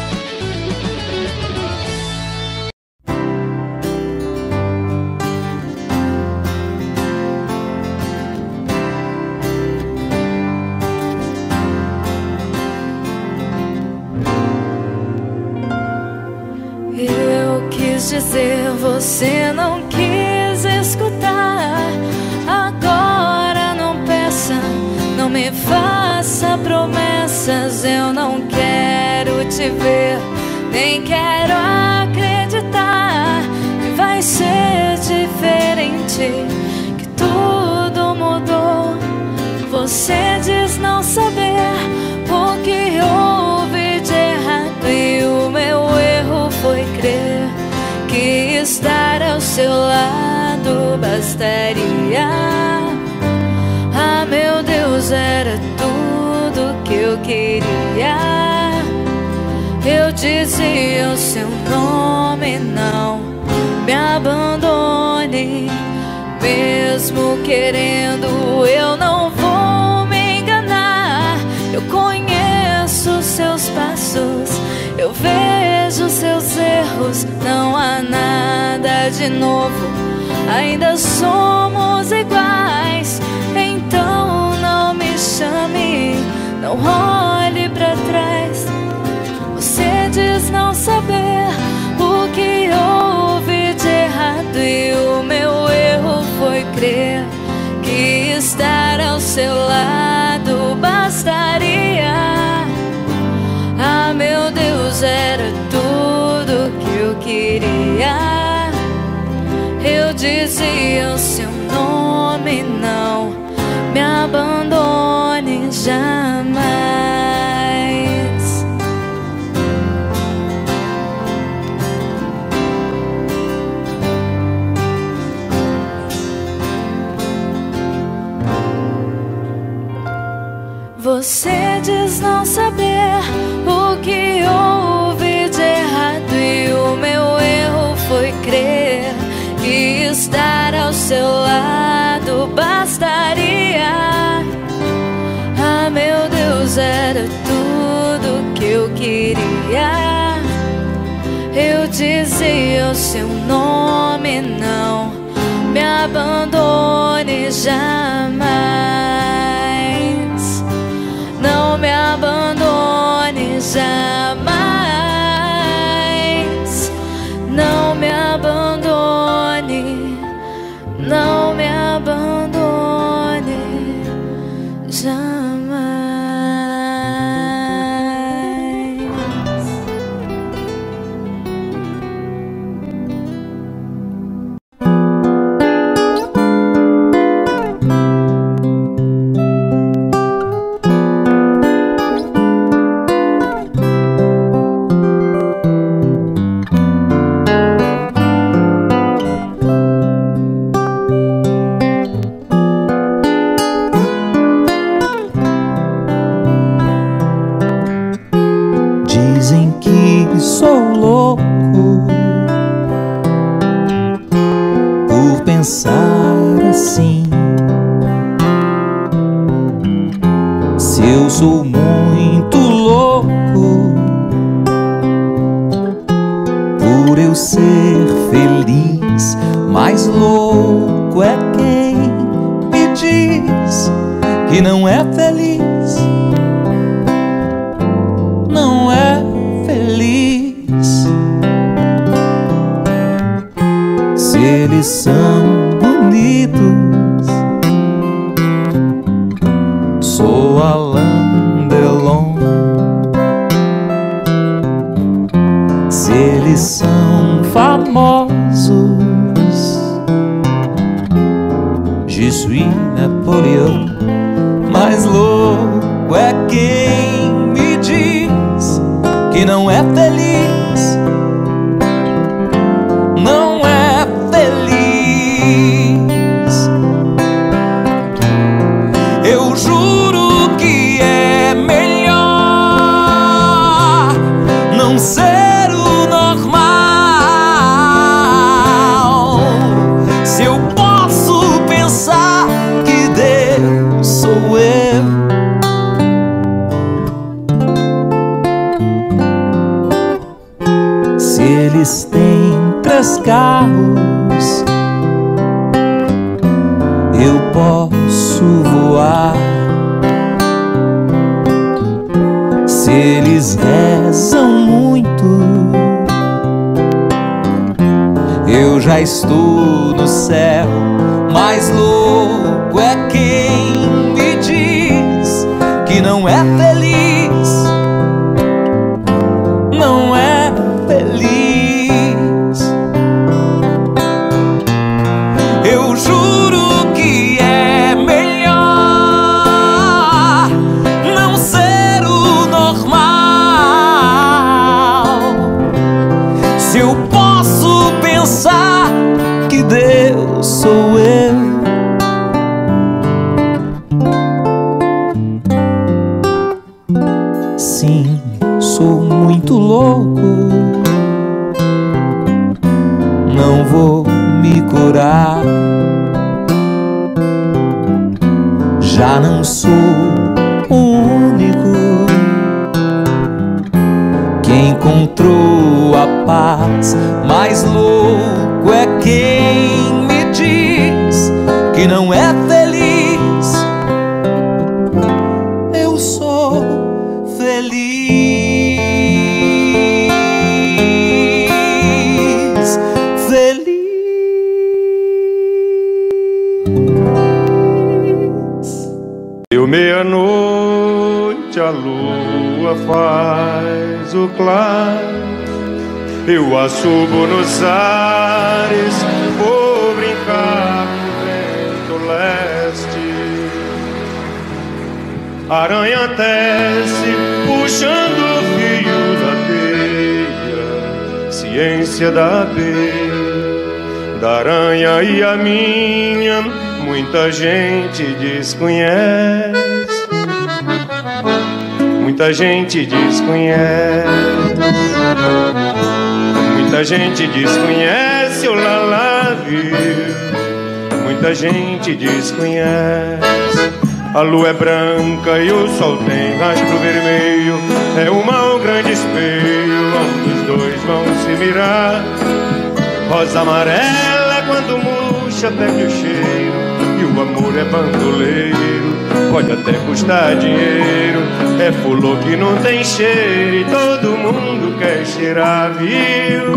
Speaker 5: Eu quis dizer, você não quis escutar. Agora não peça, não me faça promessas. Eu não quero te ver, nem quero acreditar que vai ser diferente, que tudo mudou. Você diz não saber o que houve de errado, e o meu erro foi crer que estar ao seu lado bastaria. Ah, meu Deus, era tudo que eu queria. Eu dizia o seu nome, não me abandone. Mesmo querendo, eu não vou me enganar. Eu conheço seus passos, eu vejo seus erros. Não há nada de novo, ainda somos iguais. Então não me chame, não olhe pra trás. Você diz não saber o que houve de errado, e o meu erro foi crer que estar ao seu lado bastaria. Ah, meu Deus, era tudo que eu queria. Eu dizia o seu nome, não me abandone jamais. Você diz não saber o que houve de errado, e o meu erro foi crer que estar ao seu lado bastaria. Ah, meu Deus, era tudo que eu queria. Eu dizia o seu nome, não me abandone jamais. Não me abandone jamais. Não me abandone. Não me abandone jamais.
Speaker 16: Assim, se eu sou muito louco por eu ser feliz, mais louco é quem me diz que não é feliz, não é feliz. Se eles são bonitos, sou Alain Delon. Se eles são famosos, je suis Napoleão. Mais posso voar. Se eles rezam muito, eu já estou no céu. Mais louco é quem me diz que não é feliz, não é feliz. Eu juro que é melhor não ser o normal. Se eu posso pensar que Deus sou eu, sim, sou muito louco, não vou me curar. Já não sou o único que encontrou a paz. Mais louco é quem me diz que não é feliz. Eu sou feliz, feliz.
Speaker 6: Deu meia-noite, a lua faz o claro. Eu assobo nos ares, vou brincar com o vento leste. Aranha tece, puxando o fio da teia. Ciência da abelha, da aranha e a minha, muita gente desconhece. Muita gente desconhece. Muita gente desconhece o lalá, viu? Muita gente desconhece. A lua é branca e o sol tem rastro vermelho. É o mar um grande espelho onde os dois vão se mirar. Rosa amarela quando murcha perde o cheiro. E o amor é bandoleiro, pode até custar dinheiro. É fulô que não tem cheiro e todo mundo quer cheirar, viu?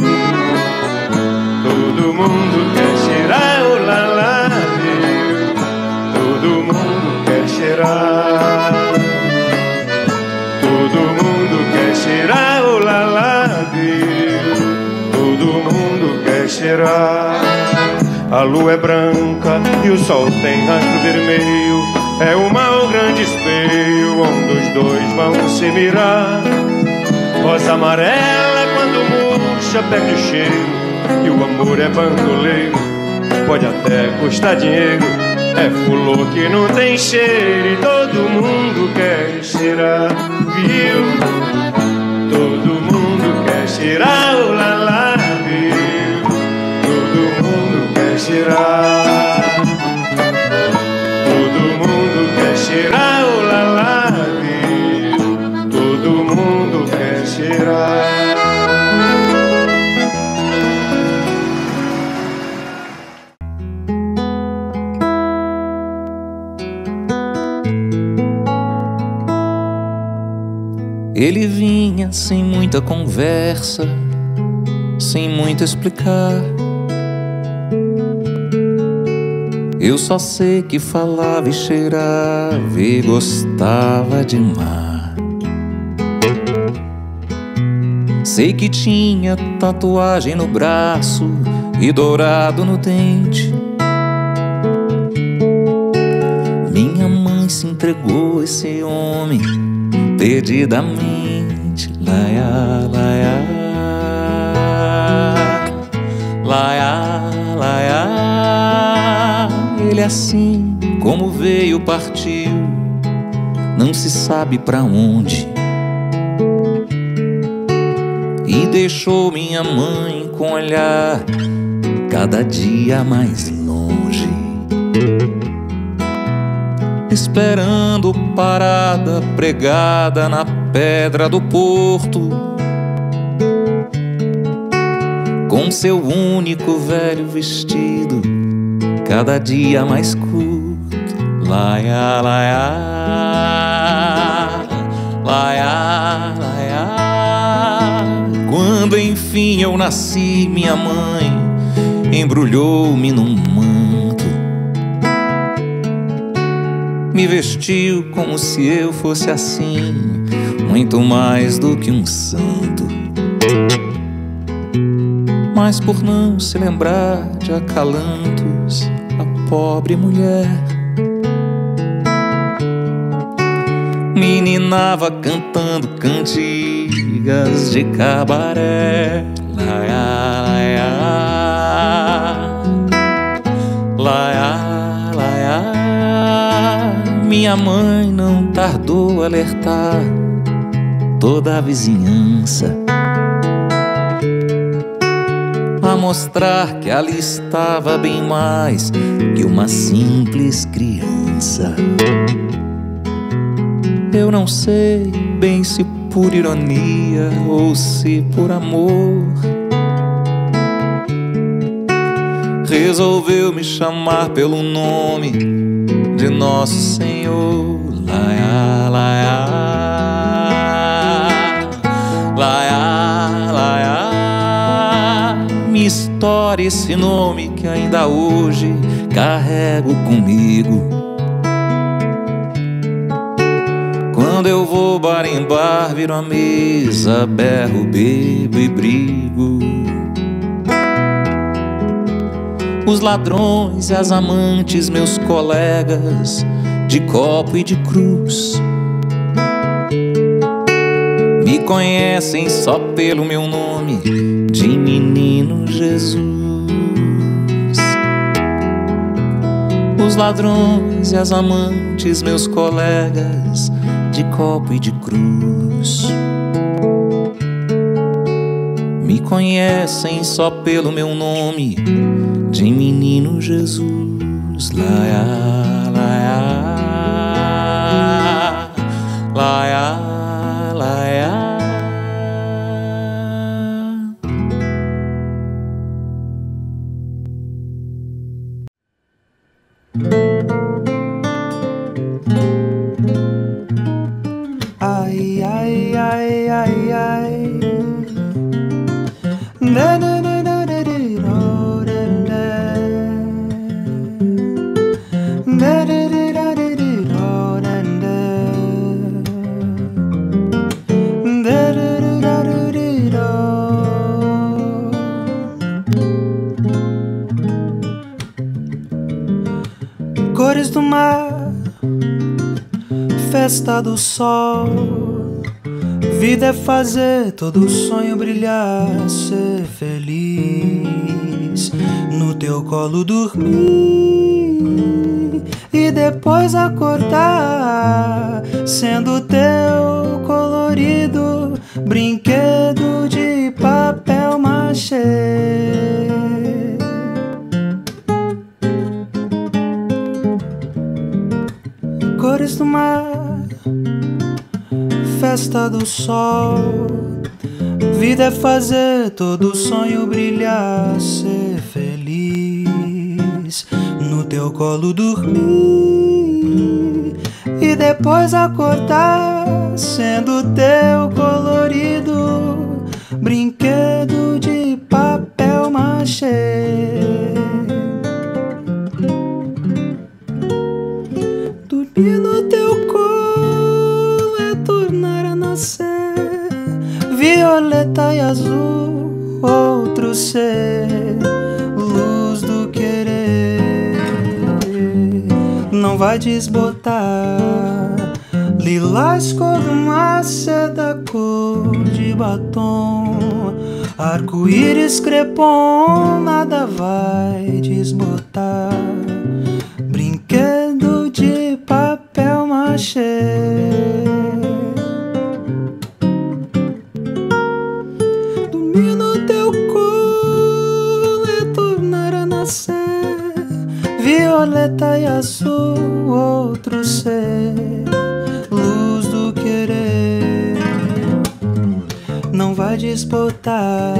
Speaker 6: Todo mundo quer cheirar o lalá, viu? Todo mundo quer cheirar. Todo mundo quer cheirar o lalá, viu? Todo mundo quer cheirar. A lua é branca e o sol tem rastro vermelho. É o mar um grande espelho onde os dois vão se mirar. Rosa amarela quando murcha perde o cheiro. E o amor é bandoleiro, pode até custar dinheiro. É fulô que não tem cheiro e todo mundo quer cheirar, viu? Todo mundo quer cheirar o lalá, viu? Todo mundo quer cheirar. Todo mundo quer cheirar o lalá, viu? Todo mundo quer cheirar.
Speaker 16: Ele vinha sem muita conversa, sem muito explicar. Eu só sei que falava e cheirava e gostava de mar. Sei que tinha tatuagem no braço e dourado no dente. Minha mãe se entregou a esse homem perdidamente. Laia, laia, laia, laia. Ele assim como veio partiu, não se sabe pra onde. E deixou minha mãe com o olhar cada dia mais longe, esperando parada pregada na pedra do porto, com seu único velho vestido cada dia mais curto. laia, laia, laia, laia. Quando enfim eu nasci, minha mãe embrulhou-me num manto, me vestiu como se eu fosse assim, muito mais do que um santo. Mas por não se lembrar de acalantos, a pobre mulher meninava cantando cantigas de cabaré. Laia, laia, laia, laia. Minha mãe não tardou a alertar toda a vizinhança, a mostrar que ali estava bem mais que uma simples criança. Eu não sei bem se por ironia ou se por amor, resolveu me chamar pelo nome de Nosso Senhor. Laia, laia, laia, laia. Minha história, esse nome que ainda hoje carrego comigo. Quando eu vou bar em bar, viro a mesa, berro, bebo e brigo. Os ladrões e as amantes, meus colegas de copo e de cruz, me conhecem só pelo meu nome de Menino Jesus. Os ladrões e as amantes, meus colegas de copo e de cruz, me conhecem só pelo meu nome de Menino Jesus. Laia, laia, laia, laia.
Speaker 13: Ai, ai, ai, ai, ai. Da, da, da, da, da, da, da, da. Da, da, da, da, da, da, da. Da, da, da, da, da, da. Cores do mar, festa do sol, vida é fazer todo sonho brilhar, ser feliz, no teu colo dormir e depois acordar, sendo teu colorido brinquedo de papel machê. Cores do mar, festa do sol, vida é fazer todo sonho brilhar, ser feliz, no teu colo dormir e depois acordar, sendo teu colorido brinquedo de papel machê. Dormir no teu colo é tornar a nascer, violeta e azul, outro ser, luz do querer. Não vai desbotar, lilás cor de uma seda, cor de batom, arco-íris crepom, nada vai desbotar, brinquedo de papel machê. Dormir no teu colo é tornar a nascer, violeta e azul, outro ser, luz do querer. Não vai desbotar,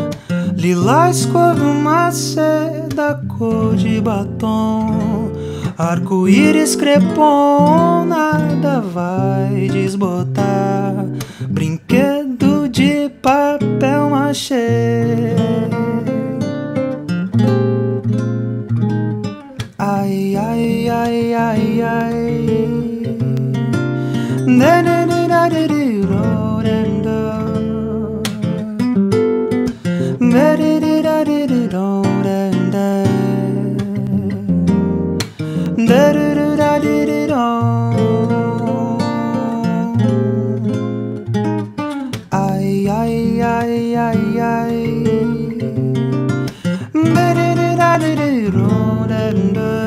Speaker 13: lilás cor de uma seda, cor de batom,
Speaker 16: Arco-íris crepom, nada vai desbotar. Brinquedo de papel machê. Ai, ai, ai, ai, ai. Ai, ai, ai, ai, ai.